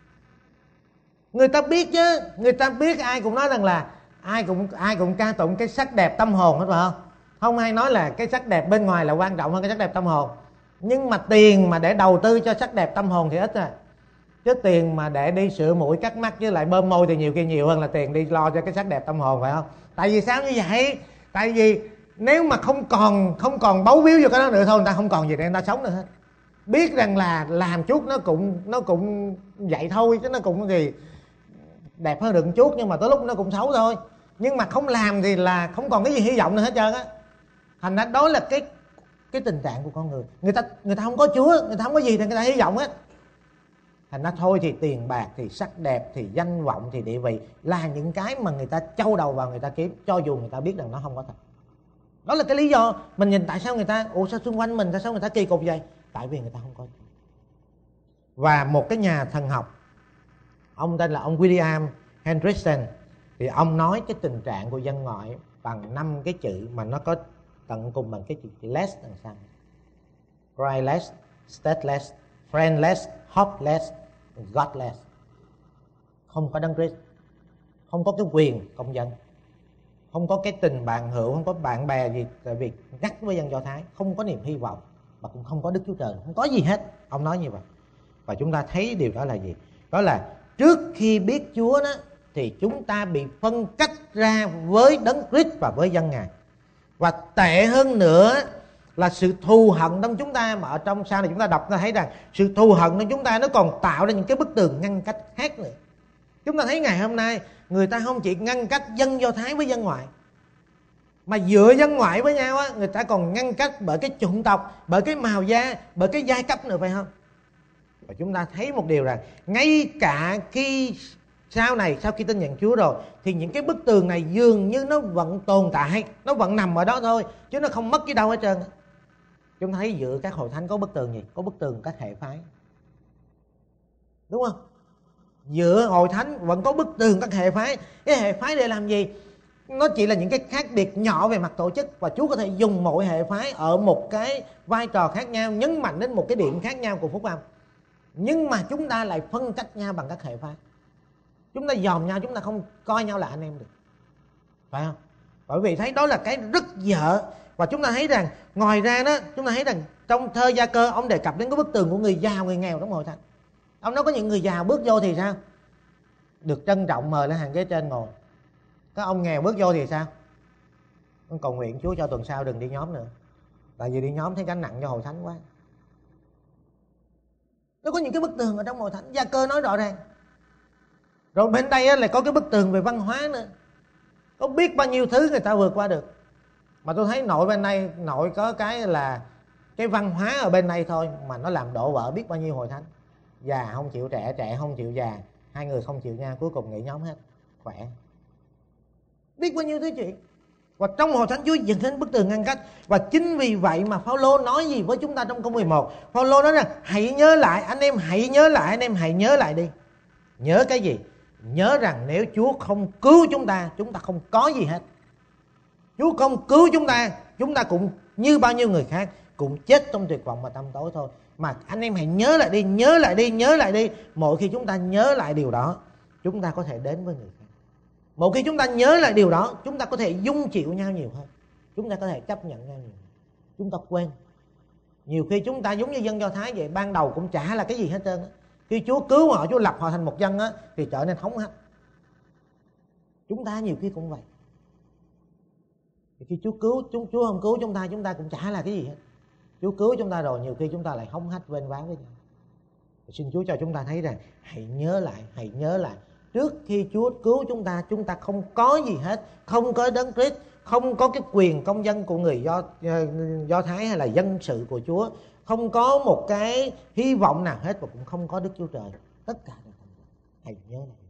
Người ta biết chứ, người ta biết, ai cũng nói rằng là ai cũng ai cũng ca tụng cái sắc đẹp tâm hồn hết, phải không? Không ai nói là cái sắc đẹp bên ngoài là quan trọng hơn cái sắc đẹp tâm hồn. Nhưng mà tiền mà để đầu tư cho sắc đẹp tâm hồn thì ít à. Chứ tiền mà để đi sửa mũi, cắt mắt với lại bơm môi thì nhiều khi nhiều hơn là tiền đi lo cho cái sắc đẹp tâm hồn, phải không? Tại vì sao như vậy? Tại vì nếu mà không còn không còn bấu víu vô cái đó nữa thôi, người ta không còn gì để người ta sống nữa hết. Biết rằng là làm chút nó cũng nó cũng vậy thôi, chứ nó cũng gì đẹp hơn được một chút, nhưng mà tới lúc nó cũng xấu thôi. Nhưng mà không làm thì là không còn cái gì hy vọng nữa hết trơn á. Thành ra đó là cái cái tình trạng của con người. Người ta người ta không có Chúa, người ta không có gì thì người ta hy vọng hết. Thành ra thôi thì tiền bạc, thì sắc đẹp, thì danh vọng, thì địa vị là những cái mà người ta châu đầu vào người ta kiếm, cho dù người ta biết rằng nó không có thật. Đó là cái lý do mình nhìn tại sao người ta, ủa sao xung quanh mình, tại sao người ta kỳ cục vậy? Tại vì người ta không có. Và một cái nhà thần học, ông tên là ông William Hendrickson, thì ông nói cái tình trạng của dân ngoại bằng năm cái chữ mà nó có tận cùng bằng cái chữ less đằng sau. Christless, stateless, friendless, hopeless, godless. Không có Đấng Christ, không có cái quyền công dân, không có cái tình bạn hữu, không có bạn bè gì, tại vì ngắt với dân Do Thái, không có niềm hy vọng, và cũng không có Đức Chúa Trời, không có gì hết. Ông nói như vậy. Và chúng ta thấy điều đó là gì? Đó là trước khi biết Chúa đó, thì chúng ta bị phân cách ra với Đấng Christ và với dân Ngài. Và tệ hơn nữa là sự thù hận trong chúng ta, mà ở trong sau này chúng ta đọc ta thấy rằng sự thù hận trong chúng ta nó còn tạo ra những cái bức tường ngăn cách khác nữa. Chúng ta thấy ngày hôm nay người ta không chỉ ngăn cách dân Do Thái với dân ngoại, mà giữa dân ngoại với nhau á, người ta còn ngăn cách bởi cái chủng tộc, bởi cái màu da, bởi cái giai cấp nữa, phải không? Và chúng ta thấy một điều rằng ngay cả khi sau này, sau khi tin nhận Chúa rồi, thì những cái bức tường này dường như nó vẫn tồn tại, nó vẫn nằm ở đó thôi, chứ nó không mất cái đâu hết trơn. Chúng ta thấy giữa các hội thánh có bức tường gì? Có bức tường các hệ phái, đúng không? Giữa hội thánh vẫn có bức tường các hệ phái. Cái hệ phái để làm gì? Nó chỉ là những cái khác biệt nhỏ về mặt tổ chức, và Chúa có thể dùng mỗi hệ phái ở một cái vai trò khác nhau, nhấn mạnh đến một cái điểm khác nhau của phúc âm. Nhưng mà chúng ta lại phân cách nhau bằng các hệ phái. Chúng ta dòm nhau, chúng ta không coi nhau là anh em được, phải không? Bởi vì thấy đó là cái rất dở. Và chúng ta thấy rằng ngoài ra đó, chúng ta thấy rằng trong thơ Gia Cơ, ông đề cập đến cái bức tường của người giàu, người nghèo trong hội thánh. Ông nói có những người giàu bước vô thì sao? Được trân trọng mời lên hàng ghế trên ngồi. Các ông nghèo bước vô thì sao? Ông cầu nguyện Chúa cho tuần sau đừng đi nhóm nữa, tại vì đi nhóm thấy gánh nặng cho hội thánh quá. Nó có những cái bức tường ở trong hội thánh. Gia Cơ nói rõ ràng. Rồi bên đây lại có cái bức tường về văn hóa nữa. Có biết bao nhiêu thứ người ta vượt qua được. Mà tôi thấy nội bên đây, nội có cái là cái văn hóa ở bên đây thôi mà nó làm đổ vỡ biết bao nhiêu hội thánh. Già không chịu trẻ, trẻ không chịu già, hai người không chịu nhau, cuối cùng nghỉ nhóm hết. Khỏe. Biết bao nhiêu thứ chuyện. Và trong hội thánh Chúa dựng lên bức tường ngăn cách. Và chính vì vậy mà Phao-lô nói gì với chúng ta trong câu mười một? Phao-lô nói rằng hãy nhớ lại, anh em hãy nhớ lại, anh em hãy nhớ lại đi. Nhớ cái gì? Nhớ rằng nếu Chúa không cứu chúng ta, chúng ta không có gì hết. Chúa không cứu chúng ta, chúng ta cũng như bao nhiêu người khác, cũng chết trong tuyệt vọng và tăm tối thôi. Mà anh em hãy nhớ lại đi, nhớ lại đi, nhớ lại đi. Mỗi khi chúng ta nhớ lại điều đó, chúng ta có thể đến với người khác. Một khi chúng ta nhớ lại điều đó, chúng ta có thể dung chịu nhau nhiều hơn. Chúng ta có thể chấp nhận nhau nhiều hơn. Chúng ta quên. Nhiều khi chúng ta giống như dân Do Thái vậy, ban đầu cũng chả là cái gì hết trơn á. Khi Chúa cứu họ, Chúa lập họ thành một dân á, thì trở nên hống hách. Chúng ta nhiều khi cũng vậy. Khi Chúa cứu, Chúa, Chúa không cứu chúng ta, chúng ta cũng chả là cái gì hết. Chúa cứu chúng ta rồi, nhiều khi chúng ta lại hống hách vênh váo với nhau. Xin Chúa cho chúng ta thấy rằng hãy nhớ lại, hãy nhớ lại. Trước khi Chúa cứu chúng ta, chúng ta không có gì hết. Không có Đấng Christ, không có cái quyền công dân của người Do, Do Thái hay là dân sự của Chúa. Không có một cái hy vọng nào hết, và cũng không có Đức Chúa Trời. Tất cả đều thành. Hãy nhớ lại.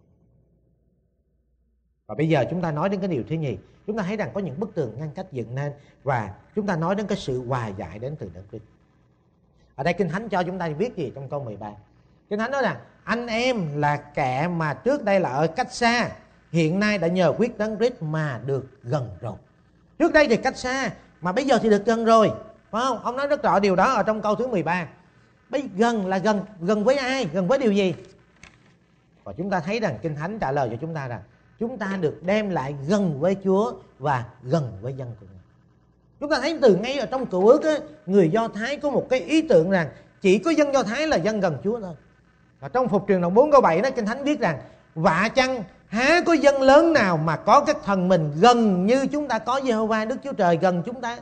Và bây giờ chúng ta nói đến cái điều thứ nhì. Chúng ta thấy rằng có những bức tường ngăn cách dựng nên, và chúng ta nói đến cái sự hòa giải đến từ Đấng Christ. Ở đây Kinh Thánh cho chúng ta biết gì trong câu mười ba? Kinh Thánh nói rằng anh em là kẻ mà trước đây là ở cách xa, hiện nay đã nhờ quyết Đấng Christ mà được gần rồi. Trước đây thì cách xa, mà bây giờ thì được gần rồi, phải không? Ông nói rất rõ điều đó ở trong câu thứ mười ba. Bây gần là gần, gần với ai? Gần với điều gì? Và chúng ta thấy rằng Kinh Thánh trả lời cho chúng ta rằng chúng ta được đem lại gần với Chúa và gần với dân của Ngài. Chúng ta thấy từ ngay ở trong Cựu Ước á, người Do Thái có một cái ý tưởng rằng chỉ có dân Do Thái là dân gần Chúa thôi. Và trong Phục Truyền đoạn bốn câu bảy đó, Kinh Thánh viết rằng vả chăng há có dân lớn nào mà có các thần mình gần như chúng ta có Giê-hô-va Đức Chúa Trời gần chúng ta.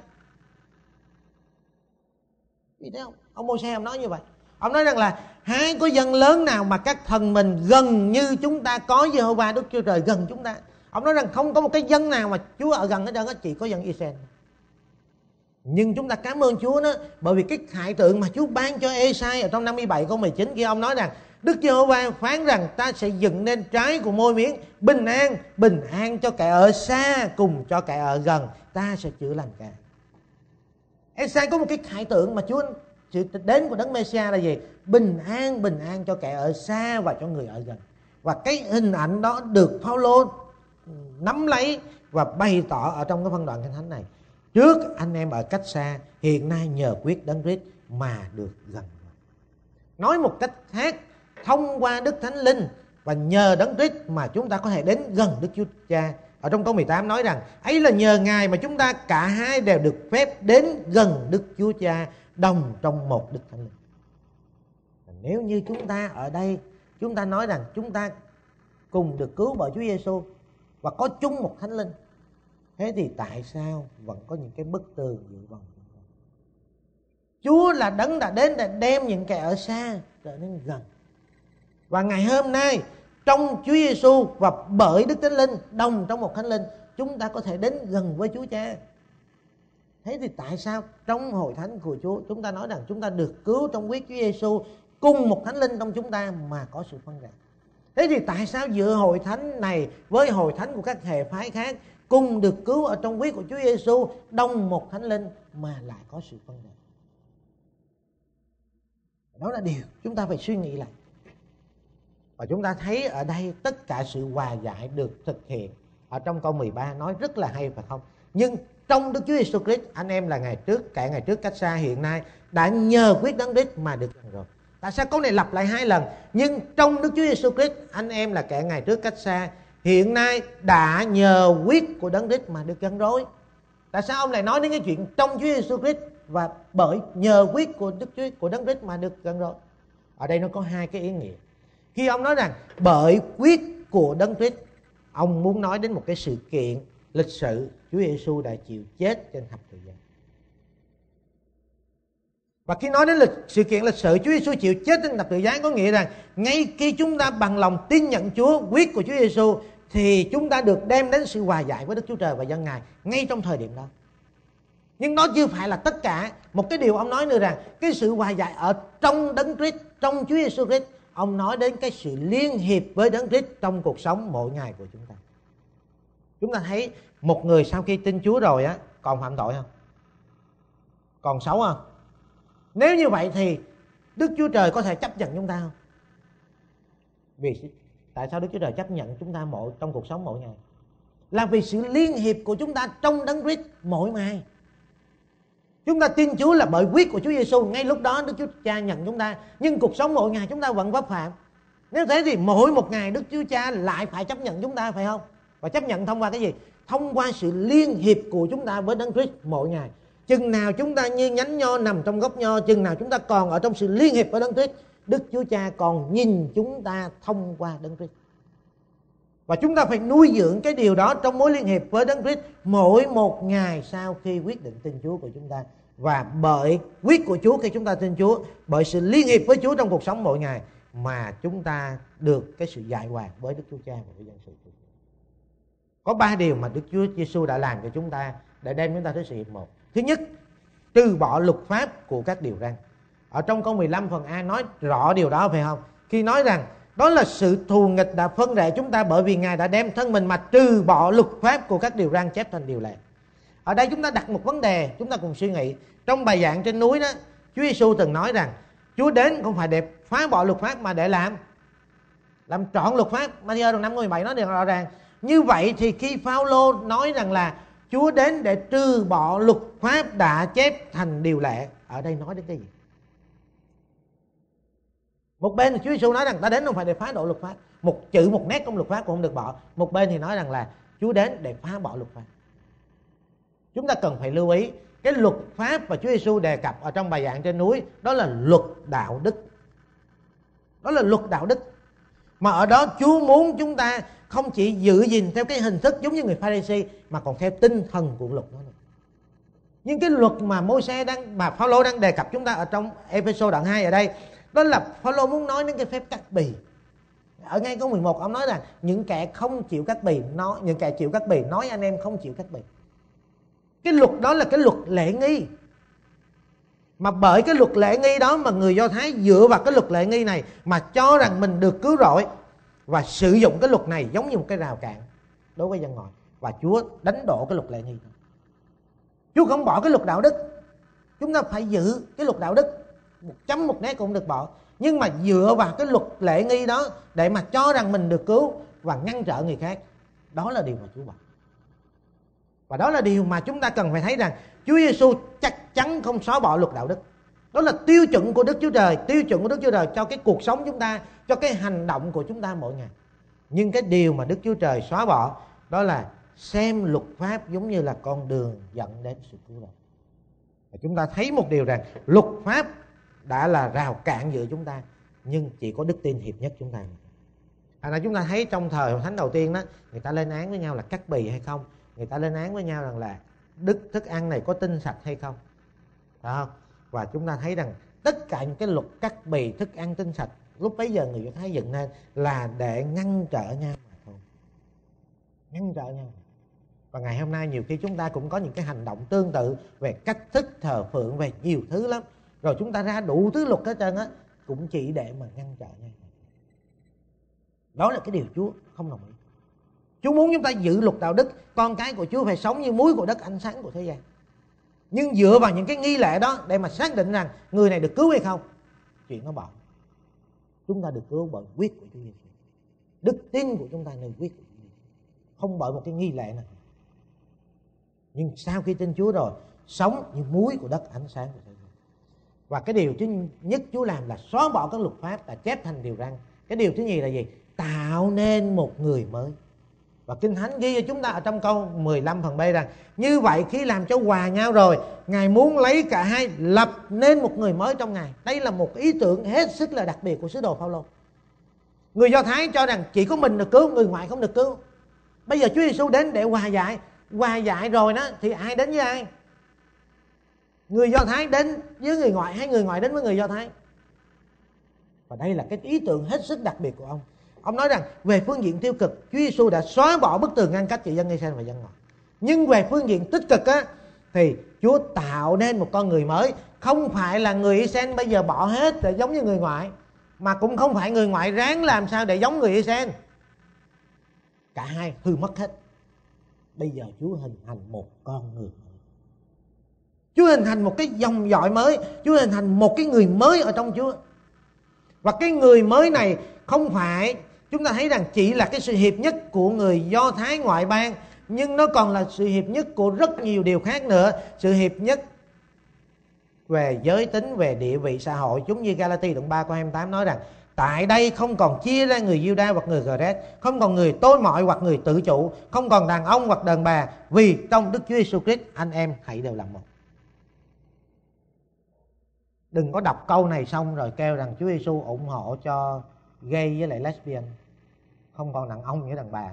Vì thế không? Ông Mô-se ông nói như vậy. Ông nói rằng là há có dân lớn nào mà các thần mình gần như chúng ta có Giê-hô-va Đức Chúa Trời gần chúng ta. Ông nói rằng không có một cái dân nào mà Chúa ở gần hết trơn á, chỉ có dân Israel. Nhưng chúng ta cảm ơn Chúa đó, bởi vì cái khải tượng mà Chúa ban cho Ê-sai ở trong năm mươi bảy câu mười chín kia, ông nói rằng Đức Giê-hô-va phán rằng ta sẽ dựng nên trái của môi miếng bình an, bình an cho kẻ ở xa cùng cho kẻ ở gần, ta sẽ chữa lành cả. Ê-sai có một cái khải tượng mà Chúa, sự đến của Đấng Mê-si-a là gì? Bình an, bình an cho kẻ ở xa và cho người ở gần. Và cái hình ảnh đó được Phao-lô nắm lấy và bày tỏ ở trong cái phân đoạn Kinh Thánh này. Trước anh em ở cách xa, hiện nay nhờ quyết Đấng Christ mà được gần. Nói một cách khác, thông qua Đức Thánh Linh và nhờ Đấng Christ mà chúng ta có thể đến gần Đức Chúa Cha. Ở trong câu mười tám nói rằng ấy là nhờ Ngài mà chúng ta cả hai đều được phép đến gần Đức Chúa Cha, đồng trong một Đức Thánh Linh. Nếu như chúng ta ở đây, chúng ta nói rằng chúng ta cùng được cứu bởi Chúa Giêsu và có chung một Thánh Linh, thế thì tại sao vẫn có những cái bức tường dự vòng chúng ta? Chúa là Đấng đã đến để đem những kẻ ở xa trở nên gần. Và ngày hôm nay trong Chúa Giêsu và bởi Đức Thánh Linh đồng trong một Thánh Linh, chúng ta có thể đến gần với Chúa Cha. Thế thì tại sao trong hội thánh của Chúa chúng ta nói rằng chúng ta được cứu trong huyết Chúa Giêsu cùng một Thánh Linh trong chúng ta mà có sự phân rẽ? Thế thì tại sao giữa hội thánh này với hội thánh của các hệ phái khác cùng được cứu ở trong huyết của Chúa Giêsu đồng một Thánh Linh mà lại có sự phân rẽ? Đó là điều chúng ta phải suy nghĩ lại. Và chúng ta thấy ở đây tất cả sự hòa giải được thực hiện ở trong câu mười ba nói rất là hay, phải không? Nhưng trong Đức Chúa Giêsu Christ, anh em là ngày trước, kẻ ngày trước cách xa, hiện nay đã nhờ quyết Đấng Christ mà được gần rồi. Tại sao câu này lặp lại hai lần? Nhưng trong Đức Chúa Giêsu Christ, anh em là kẻ ngày trước cách xa, hiện nay đã nhờ huyết của Đấng Christ mà được gần rồi. Tại sao ông lại nói đến cái chuyện trong Chúa Giêsu Christ và bởi nhờ huyết của Đức Chúa của Đấng Christ mà được gần rồi? Ở đây nó có hai cái ý nghĩa. Khi ông nói rằng bởi huyết của Đấng Christ, ông muốn nói đến một cái sự kiện lịch sử Chúa Giêsu đã chịu chết trên thập tự giá. Và khi nói đến lịch, sự kiện lịch sử Chúa Giêsu chịu chết trên thập tự giá, có nghĩa rằng ngay khi chúng ta bằng lòng tin nhận Chúa, huyết của Chúa Giêsu, thì chúng ta được đem đến sự hòa giải với Đức Chúa Trời và dân Ngài ngay trong thời điểm đó. Nhưng đó chưa phải là tất cả. Một cái điều ông nói nữa rằng cái sự hòa giải ở trong Đấng Christ, trong Chúa Giêsu Christ, ông nói đến cái sự liên hiệp với Đấng Christ trong cuộc sống mỗi ngày của chúng ta. Chúng ta thấy một người sau khi tin Chúa rồi á, còn phạm tội không? Còn xấu không? Nếu như vậy thì Đức Chúa Trời có thể chấp nhận chúng ta không? Vì tại sao Đức Chúa Trời chấp nhận chúng ta mỗi trong cuộc sống mỗi ngày? Là vì sự liên hiệp của chúng ta trong Đấng Christ mỗi ngày. Chúng ta tin Chúa là bởi huyết của Chúa Giêsu, ngay lúc đó Đức Chúa Cha nhận chúng ta, nhưng cuộc sống mỗi ngày chúng ta vẫn vấp phạm. Nếu thế thì mỗi một ngày Đức Chúa Cha lại phải chấp nhận chúng ta, phải không? Và chấp nhận thông qua cái gì? Thông qua sự liên hiệp của chúng ta với Đấng Christ mỗi ngày. Chừng nào chúng ta như nhánh nho nằm trong gốc nho, chừng nào chúng ta còn ở trong sự liên hiệp với Đấng Christ, Đức Chúa Cha còn nhìn chúng ta thông qua Đấng Christ. Và chúng ta phải nuôi dưỡng cái điều đó trong mối liên hiệp với Đấng Christ mỗi một ngày sau khi quyết định tin Chúa của chúng ta. Và bởi quyết của Chúa khi chúng ta tin Chúa, bởi sự liên hiệp với Chúa trong cuộc sống mỗi ngày, mà chúng ta được cái sự giải hòa với Đức Chúa Cha và với dân sự của Chúa. Có ba điều mà Đức Chúa Giêsu đã làm cho chúng ta để đem chúng ta tới sự hiệp một. Thứ nhất, từ bỏ luật pháp của các điều răn. Ở trong câu mười lăm phần A nói rõ điều đó, phải không? Khi nói rằng đó là sự thù nghịch đã phân rẽ chúng ta, bởi vì Ngài đã đem thân mình mà trừ bỏ luật pháp của các điều răn chép thành điều lệ. Ở đây chúng ta đặt một vấn đề, chúng ta cùng suy nghĩ. Trong bài giảng trên núi đó, Chúa Giêsu từng nói rằng Chúa đến không phải để phá bỏ luật pháp mà để làm làm trọn luật pháp. Ma-thi-ơ đoạn năm câu mười bảy nói điều rõ ràng. Như vậy thì khi Phao-lô nói rằng là Chúa đến để trừ bỏ luật pháp đã chép thành điều lệ, ở đây nói đến cái gì? Một bên thì Chúa Giêsu nói rằng ta đến không phải để phá đổ luật pháp, một chữ một nét trong luật pháp cũng không được bỏ. Một bên thì nói rằng là Chúa đến để phá bỏ luật pháp. Chúng ta cần phải lưu ý cái luật pháp mà Chúa Giêsu đề cập ở trong bài giảng trên núi, đó là luật đạo đức. Đó là luật đạo đức. Mà ở đó Chúa muốn chúng ta không chỉ giữ gìn theo cái hình thức giống như người Pha-ri-si, mà còn theo tinh thần của luật đó. Nhưng cái luật mà Môi-se đang mà Phao-lô đang đề cập chúng ta ở trong Ê-phê-sô đoạn hai ở đây, đó là Phao-lô muốn nói đến cái phép cắt bì. Ở ngay câu mười một ông nói rằng những kẻ không chịu cắt bì, nói những kẻ chịu cắt bì nói anh em không chịu cắt bì. Cái luật đó là cái luật lễ nghi. Mà bởi cái luật lễ nghi đó mà người Do Thái dựa vào cái luật lễ nghi này mà cho rằng mình được cứu rỗi, và sử dụng cái luật này giống như một cái rào cản đối với dân ngoại. Và Chúa đánh đổ cái luật lễ nghi đó. Chúa không bỏ cái luật đạo đức. Chúng ta phải giữ cái luật đạo đức, một chấm một nét cũng không được bỏ. Nhưng mà dựa vào cái luật lễ nghi đó để mà cho rằng mình được cứu và ngăn trở người khác, đó là điều mà Chúa bỏ. Và đó là điều mà chúng ta cần phải thấy rằng Chúa Giêsu chắc chắn không xóa bỏ luật đạo đức. Đó là tiêu chuẩn của Đức Chúa Trời, tiêu chuẩn của Đức Chúa Trời cho cái cuộc sống chúng ta, cho cái hành động của chúng ta mỗi ngày. Nhưng cái điều mà Đức Chúa Trời xóa bỏ đó là xem luật pháp giống như là con đường dẫn đến sự cứu rỗi. Và chúng ta thấy một điều rằng luật pháp đã là rào cản giữa chúng ta, nhưng chỉ có đức tin hiệp nhất chúng ta. Thành ra chúng ta thấy trong thời Hội Thánh đầu tiên đó, người ta lên án với nhau là cắt bì hay không, người ta lên án với nhau rằng là đức thức ăn này có tinh sạch hay không, phải không? Và chúng ta thấy rằng tất cả những cái luật cắt bì, thức ăn tinh sạch lúc bấy giờ người Do Thái dựng nên là để ngăn trở nhau mà thôi, ngăn trở nhau. Và ngày hôm nay nhiều khi chúng ta cũng có những cái hành động tương tự về cách thức thờ phượng, về nhiều thứ lắm. Rồi chúng ta ra đủ thứ luật hết trơn á, cũng chỉ để mà ngăn trở nhau. Đó là cái điều Chúa không đồng ý. Chúa muốn chúng ta giữ luật đạo đức. Con cái của Chúa phải sống như muối của đất, ánh sáng của thế gian. Nhưng dựa vào những cái nghi lễ đó để mà xác định rằng người này được cứu hay không, chuyện nó bỏ. Chúng ta được cứu bởi huyết của Chúa Giêsu. Đức tin của chúng ta nơi huyết của Chúa Giêsu, không bởi một cái nghi lễ nào. Nhưng sau khi tin Chúa rồi, sống như muối của đất, ánh sáng của thế gian. Và cái điều thứ nhất Chúa làm là xóa bỏ các luật pháp đã chép thành điều răn. Cái điều thứ nhì là gì? Tạo nên một người mới. Và Kinh Thánh ghi cho chúng ta ở trong câu mười lăm phần B rằng như vậy khi làm cho hòa nhau rồi, Ngài muốn lấy cả hai lập nên một người mới trong Ngài. Đây là một ý tưởng hết sức là đặc biệt của sứ đồ Phao-lô. Người Do Thái cho rằng chỉ có mình được cứu, người ngoại không được cứu. Bây giờ Chúa Giêsu đến để hòa giải. Hòa giải rồi đó thì ai đến với ai? Người Do Thái đến với người ngoại hay người ngoại đến với người Do Thái? Và đây là cái ý tưởng hết sức đặc biệt của ông. Ông nói rằng về phương diện tiêu cực, Chúa Giêsu đã xóa bỏ bức tường ngăn cách giữa dân Israel và dân ngoại. Nhưng về phương diện tích cực á, thì Chúa tạo nên một con người mới. Không phải là người Israel bây giờ bỏ hết để giống như người ngoại, mà cũng không phải người ngoại ráng làm sao để giống người Israel. Cả hai hư mất hết. Bây giờ Chúa hình thành một con người mới. Chúa hình thành một cái dòng dõi mới. Chúa hình thành một cái người mới ở trong Chúa. Và cái người mới này không phải chúng ta thấy rằng chỉ là cái sự hiệp nhất của người Do Thái ngoại bang, nhưng nó còn là sự hiệp nhất của rất nhiều điều khác nữa. Sự hiệp nhất về giới tính, về địa vị xã hội, giống như Ga-la-ti đoạn ba câu hai mươi tám nói rằng tại đây không còn chia ra người Giu-đa hoặc người Gờ-rét, không còn người tôi mọi hoặc người tự chủ, không còn đàn ông hoặc đàn bà, vì trong Đức Chúa Giêsu Christ anh em hãy đều là một. Đừng có đọc câu này xong rồi kêu rằng Chúa Giêsu ủng hộ cho gay với lại lesbian. không còn đàn ông như đàn bà.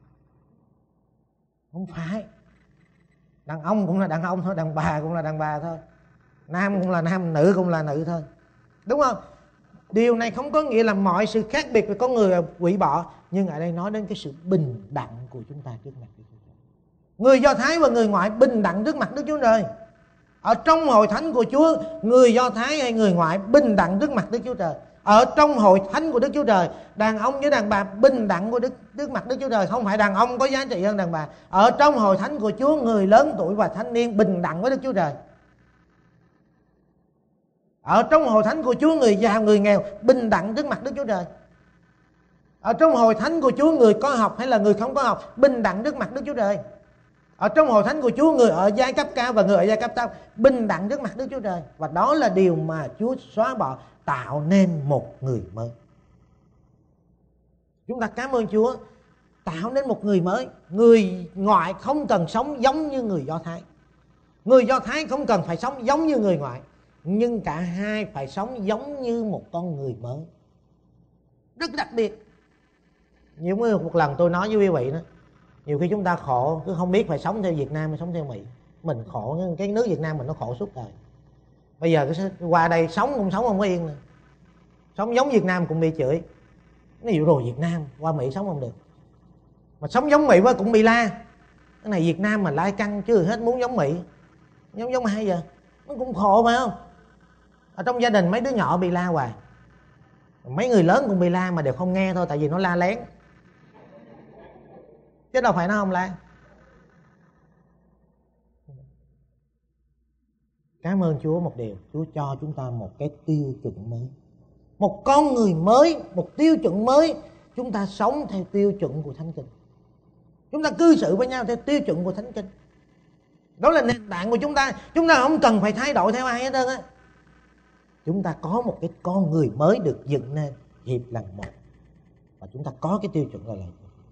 Không phải. Đàn ông cũng là đàn ông thôi, đàn bà cũng là đàn bà thôi, nam cũng là nam, nữ cũng là nữ thôi, đúng không? Điều này không có nghĩa là mọi sự khác biệt về con người hủy bỏ, nhưng ở đây nói đến cái sự bình đẳng của chúng ta trước mặt Đức Chúa Trời. Người Do Thái và người ngoại bình đẳng trước mặt Đức Chúa Trời. Ở trong hội thánh của Chúa, người Do Thái hay người ngoại bình đẳng trước mặt Đức Chúa Trời. Ở trong hội thánh của Đức Chúa Trời, đàn ông với đàn bà bình đẳng của Đức trước mặt Đức Chúa Trời, không phải đàn ông có giá trị hơn đàn bà. Ở trong hội thánh của Chúa, người lớn tuổi và thanh niên bình đẳng với Đức Chúa Trời. Ở trong hội thánh của Chúa, người già người nghèo bình đẳng trước mặt Đức Chúa Trời. Ở trong hội thánh của Chúa, người có học hay là người không có học bình đẳng trước mặt Đức Chúa Trời. Ở trong hội thánh của Chúa, người ở giai cấp cao và người ở giai cấp thấp bình đẳng trước mặt Đức Chúa Trời. Và đó là điều mà Chúa xóa bỏ, tạo nên một người mới. Chúng ta cảm ơn Chúa, tạo nên một người mới. Người ngoại không cần sống giống như người Do Thái, người Do Thái không cần phải sống giống như người ngoại, nhưng cả hai phải sống giống như một con người mới, rất đặc biệt. Nhiều người một lần tôi nói với quý vị đó, nhiều khi chúng ta khổ cứ không biết phải sống theo Việt Nam hay sống theo Mỹ. Mình khổ, cái nước Việt Nam mình nó khổ suốt đời. Bây giờ cái qua đây sống cũng sống không có yên nữa. Sống giống Việt Nam cũng bị chửi. Ví dụ rồi Việt Nam qua Mỹ sống không được, mà sống giống Mỹ quá cũng bị la. Cái này Việt Nam mà lai căng chứ hết muốn giống Mỹ, giống giống ai giờ nó cũng khổ phải không? Ở trong gia đình mấy đứa nhỏ bị la hoài, mấy người lớn cũng bị la mà đều không nghe thôi, tại vì nó la lén, chứ đâu phải nó không la. Cảm ơn Chúa một điều, Chúa cho chúng ta một cái tiêu chuẩn mới, một con người mới, một tiêu chuẩn mới. Chúng ta sống theo tiêu chuẩn của Thánh Kinh, chúng ta cư xử với nhau theo tiêu chuẩn của Thánh Kinh. Đó là nền tảng của chúng ta. Chúng ta không cần phải thay đổi theo ai hết trơn á. Chúng ta có một cái con người mới được dựng nên hiệp làm một, và chúng ta có cái tiêu chuẩn gọi là.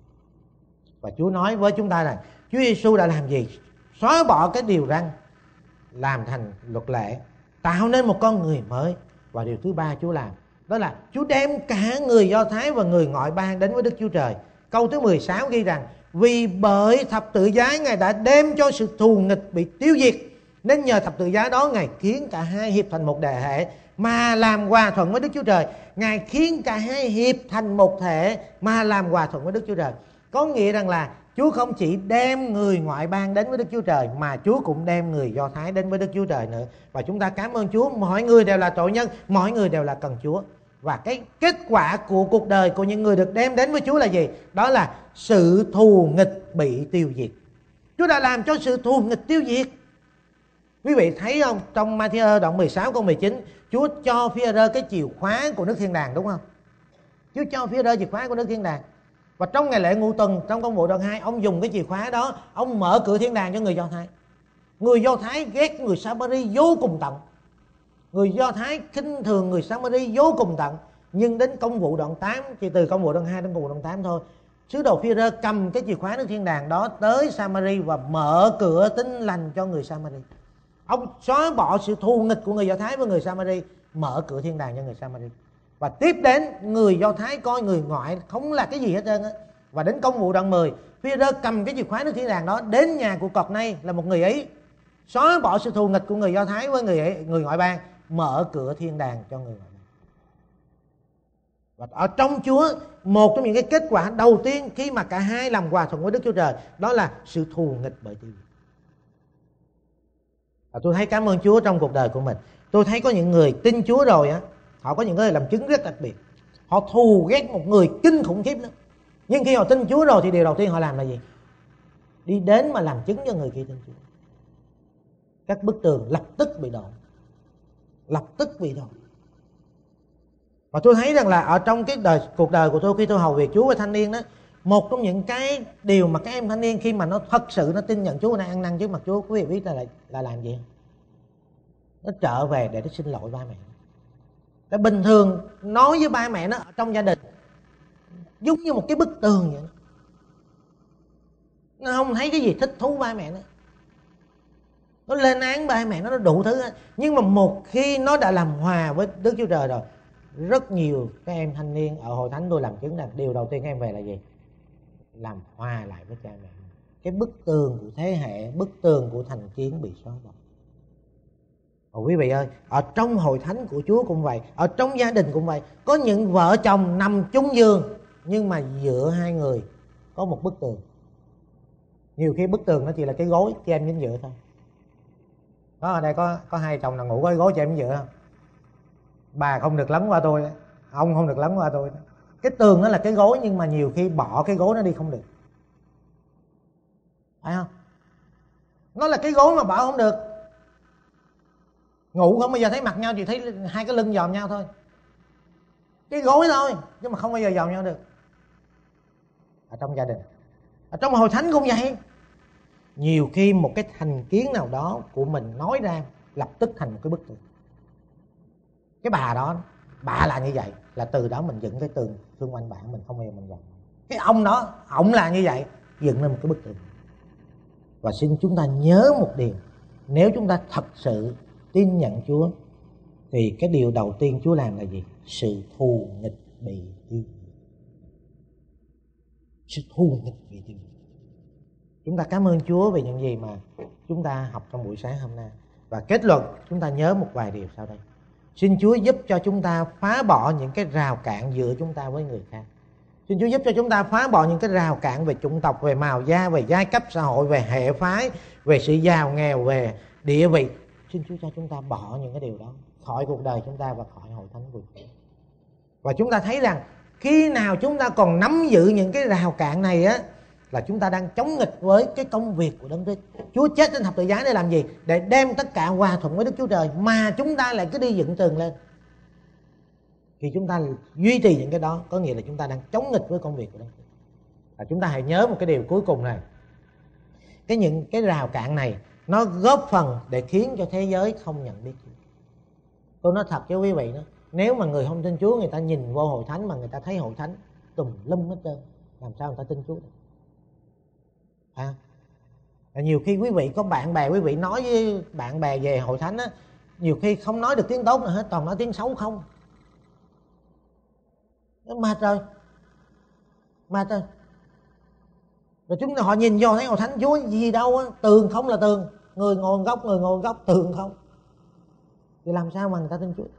Và Chúa nói với chúng ta là Chúa Giêsu đã làm gì? Xóa bỏ cái điều răn, làm thành luật lệ, tạo nên một con người mới. Và điều thứ ba Chúa làm, đó là Chúa đem cả người Do Thái và người ngoại bang đến với Đức Chúa Trời. Câu thứ mười sáu ghi rằng: vì bởi thập tự giá Ngài đã đem cho sự thù nghịch bị tiêu diệt, nên nhờ thập tự giá đó Ngài khiến cả hai hiệp thành một đề hệ mà làm hòa thuận với Đức Chúa Trời. Ngài khiến cả hai hiệp thành một thể mà làm hòa thuận với Đức Chúa Trời. Có nghĩa rằng là Chúa không chỉ đem người ngoại bang đến với Đức Chúa Trời, mà Chúa cũng đem người Do Thái đến với Đức Chúa Trời nữa. Và chúng ta cảm ơn Chúa, mọi người đều là tội nhân, mọi người đều là cần Chúa. Và cái kết quả của cuộc đời của những người được đem đến với Chúa là gì? Đó là sự thù nghịch bị tiêu diệt. Chúa đã làm cho sự thù nghịch tiêu diệt. Quý vị thấy không? Trong Ma-thi-ơ đoạn mười sáu câu mười chín, Chúa cho Phi-e-rơ cái chìa khóa của nước thiên đàng, đúng không? Chúa cho Phi-e-rơ chìa khóa của nước thiên đàng. Và trong ngày lễ ngũ tuần, trong công vụ đoạn hai, ông dùng cái chìa khóa đó, ông mở cửa thiên đàng cho người Do Thái. Người Do Thái ghét người Sa-ma-ri vô cùng tận. Người Do Thái khinh thường người Sa-ma-ri vô cùng tận. Nhưng đến công vụ đoạn tám, chỉ từ công vụ đoạn hai đến công vụ đoạn tám thôi, sứ đồ Phi-e-rơ cầm cái chìa khóa nước thiên đàng đó tới Sa-ma-ri và mở cửa tín lành cho người Sa-ma-ri. Ông xóa bỏ sự thù nghịch của người Do Thái với người Sa-ma-ri, mở cửa thiên đàng cho người Sa-ma-ri. Và tiếp đến, người Do Thái coi người ngoại không là cái gì hết trơn á. Và đến công vụ đoạn mười, Phi-e-rơ cầm cái chìa khóa nước thiên đàng đó đến nhà của Cọt-nay là một người Ý, xóa bỏ sự thù nghịch của người Do Thái với người người ngoại bang, mở cửa thiên đàng cho người ngoại bang. Và ở trong Chúa, một trong những cái kết quả đầu tiên khi mà cả hai làm hòa thuận với Đức Chúa Trời, đó là sự thù nghịch bởi tiêu diệt. Và tôi thấy cảm ơn Chúa trong cuộc đời của mình. Tôi thấy có những người tin Chúa rồi á, họ có những người làm chứng rất đặc biệt. Họ thù ghét một người kinh khủng khiếp lắm. Nhưng khi họ tin Chúa rồi thì điều đầu tiên họ làm là gì? Đi đến mà làm chứng cho người kia tin Chúa. Các bức tường lập tức bị đổ, lập tức bị đổ. Và tôi thấy rằng là ở trong cái đời cuộc đời của tôi, khi tôi hầu việc Chúa với thanh niên đó, một trong những cái điều mà các em thanh niên khi mà nó thật sự nó tin nhận Chúa, nó ăn năn trước mặt Chúa, quý vị biết là, là là làm gì không? Nó trở về để nó xin lỗi ba mẹ. Để bình thường nói với ba mẹ nó ở trong gia đình giống như một cái bức tường vậy. Nó không thấy cái gì thích thú ba mẹ nó, nó lên án ba mẹ nó, nó đủ thứ. Nhưng mà một khi nó đã làm hòa với Đức Chúa Trời rồi, rất nhiều các em thanh niên ở hội thánh tôi làm chứng rằng điều đầu tiên các em về là gì? Làm hòa lại với cha mẹ. Cái bức tường của thế hệ, bức tường của thành kiến bị xóa bỏ. Và quý vị ơi, ở trong hội thánh của Chúa cũng vậy, ở trong gia đình cũng vậy. Có những vợ chồng nằm chung giường, nhưng mà giữa hai người có một bức tường. Nhiều khi bức tường nó chỉ là cái gối che em giữa thôi. Đó, ở đây có có hai chồng nào ngủ có cái gối che em giữa không? Bà không được lấn qua tôi, ông không được lấn qua tôi. Cái tường nó là cái gối, nhưng mà nhiều khi bỏ cái gối nó đi không được, phải không? Nó là cái gối mà bỏ không được. Ngủ không bao giờ thấy mặt nhau, chỉ thấy hai cái lưng dòm nhau thôi, cái gối thôi, nhưng mà không bao giờ dòm nhau được. Ở trong gia đình, ở trong hội thánh cũng vậy. Nhiều khi một cái thành kiến nào đó của mình nói ra lập tức thành một cái bức tường. Cái bà đó, bà là như vậy, là từ đó mình dựng cái tường xung quanh bạn mình, không bao giờ mình dòm. Cái ông đó, ổng là như vậy, dựng lên một cái bức tường. Và xin chúng ta nhớ một điều, nếu chúng ta thật sự tin nhận Chúa thì cái điều đầu tiên Chúa làm là gì? Sự thù nghịch bị tiêu diệt. Sự thù nghịch bị tiêu diệt. Chúng ta cảm ơn Chúa về những gì mà chúng ta học trong buổi sáng hôm nay. Và kết luận, chúng ta nhớ một vài điều sau đây. Xin Chúa giúp cho chúng ta phá bỏ những cái rào cản giữa chúng ta với người khác. Xin Chúa giúp cho chúng ta phá bỏ những cái rào cản về chủng tộc, về màu da, về giai cấp xã hội, về hệ phái, về sự giàu nghèo, về địa vị. Xin Chúa cho chúng ta bỏ những cái điều đó khỏi cuộc đời chúng ta và khỏi hội thánh của Chúa. Và chúng ta thấy rằng khi nào chúng ta còn nắm giữ những cái rào cản này á, là chúng ta đang chống nghịch với cái công việc của Đấng Christ. Chúa chết trên thập tự giá để làm gì? Để đem tất cả hòa thuận với Đức Chúa Trời, mà chúng ta lại cứ đi dựng tường lên. Khi chúng ta duy trì những cái đó, có nghĩa là chúng ta đang chống nghịch với công việc của Đấng Christ. Và chúng ta hãy nhớ một cái điều cuối cùng này. Cái những cái rào cản này nó góp phần để khiến cho thế giới không nhận biết Chúa. Tôi nói thật với quý vị đó, nếu mà người không tin Chúa, người ta nhìn vô hội thánh mà người ta thấy hội thánh tùm lum hết trơn, làm sao người ta tin Chúa được? À, nhiều khi quý vị có bạn bè, quý vị nói với bạn bè về hội thánh á, nhiều khi không nói được tiếng tốt nữa hết, toàn nói tiếng xấu không. Ma trời, ma trời. Rồi chúng họ nhìn vô thấy hội thánh Chúa gì đâu á, tường không là tường, người ngồi góc, người ngồi góc, tường không. Thì làm sao mà người ta tin Chúa?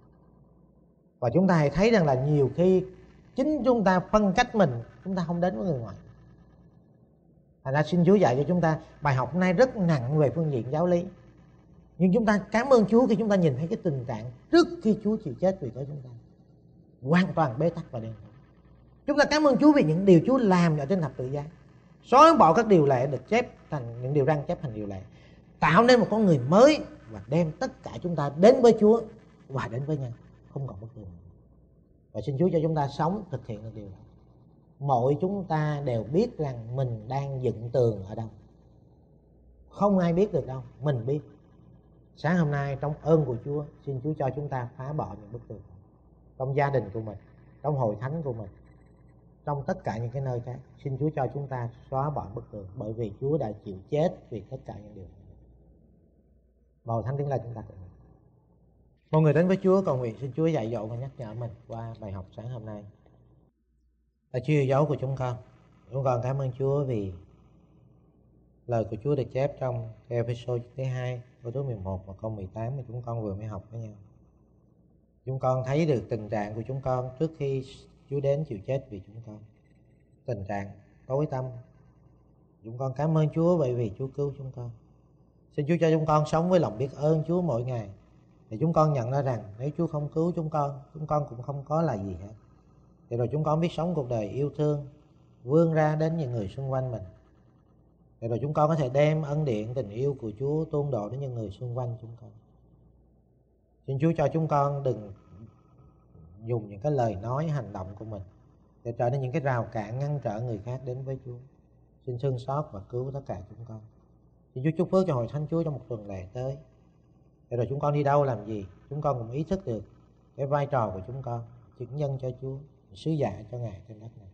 Và chúng ta hãy thấy rằng là nhiều khi chính chúng ta phân cách mình, chúng ta không đến với người ngoài. Thành ra xin Chúa dạy cho chúng ta bài học hôm nay rất nặng về phương diện giáo lý. Nhưng chúng ta cảm ơn Chúa khi chúng ta nhìn thấy cái tình trạng trước khi Chúa chịu chết vì có chúng ta hoàn toàn bế tắc và đen tối. Chúng ta cảm ơn Chúa vì những điều Chúa làm ở trên thập tự giá, xóa bỏ các điều lệ được chép thành những điều răn chép thành điều lệ, tạo nên một con người mới và đem tất cả chúng ta đến với Chúa và đến với nhau, không còn bất cứ. Và xin Chúa cho chúng ta sống thực hiện được điều đó. Mọi chúng ta đều biết rằng mình đang dựng tường ở đâu. Không ai biết được đâu, mình biết. Sáng hôm nay trong ơn của Chúa, xin Chúa cho chúng ta phá bỏ những bức tường trong gia đình của mình, trong hội thánh của mình, trong tất cả những cái nơi khác. Xin Chúa cho chúng ta xóa bỏ bức tường, bởi vì Chúa đã chịu chết vì tất cả những điều này. Và hội thánh tiếng là chúng ta cùng. Mọi người đến với Chúa cầu nguyện, xin Chúa dạy dỗ và nhắc nhở mình qua bài học sáng hôm nay. Là Chúa yêu dấu của chúng con, chúng con cảm ơn Chúa vì lời của Chúa được chép trong episode thứ hai, câu số mười một và câu mười tám mà chúng con vừa mới học với nhau. Chúng con thấy được tình trạng của chúng con trước khi Chúa đến chịu chết vì chúng con. Tình trạng tối tăm. Chúng con cảm ơn Chúa bởi vì Chúa cứu chúng con. Xin Chúa cho chúng con sống với lòng biết ơn Chúa mỗi ngày. Để chúng con nhận ra rằng nếu Chúa không cứu chúng con, chúng con cũng không có là gì hết. Thì rồi chúng con biết sống cuộc đời yêu thương, vươn ra đến những người xung quanh mình. Thì rồi chúng con có thể đem ân điển tình yêu của Chúa tuôn đổ đến những người xung quanh chúng con. Xin Chúa cho chúng con đừng dùng những cái lời nói, hành động của mình để trở nên những cái rào cản ngăn trở người khác đến với Chúa. Xin thương xót và cứu tất cả chúng con. Xin Chúa chúc phước cho hội thánh Chúa trong một tuần lễ tới. Để rồi chúng con đi đâu làm gì, chúng con cũng ý thức được cái vai trò của chúng con, chứng nhân cho Chúa, sứ giả cho Ngài trên đất này.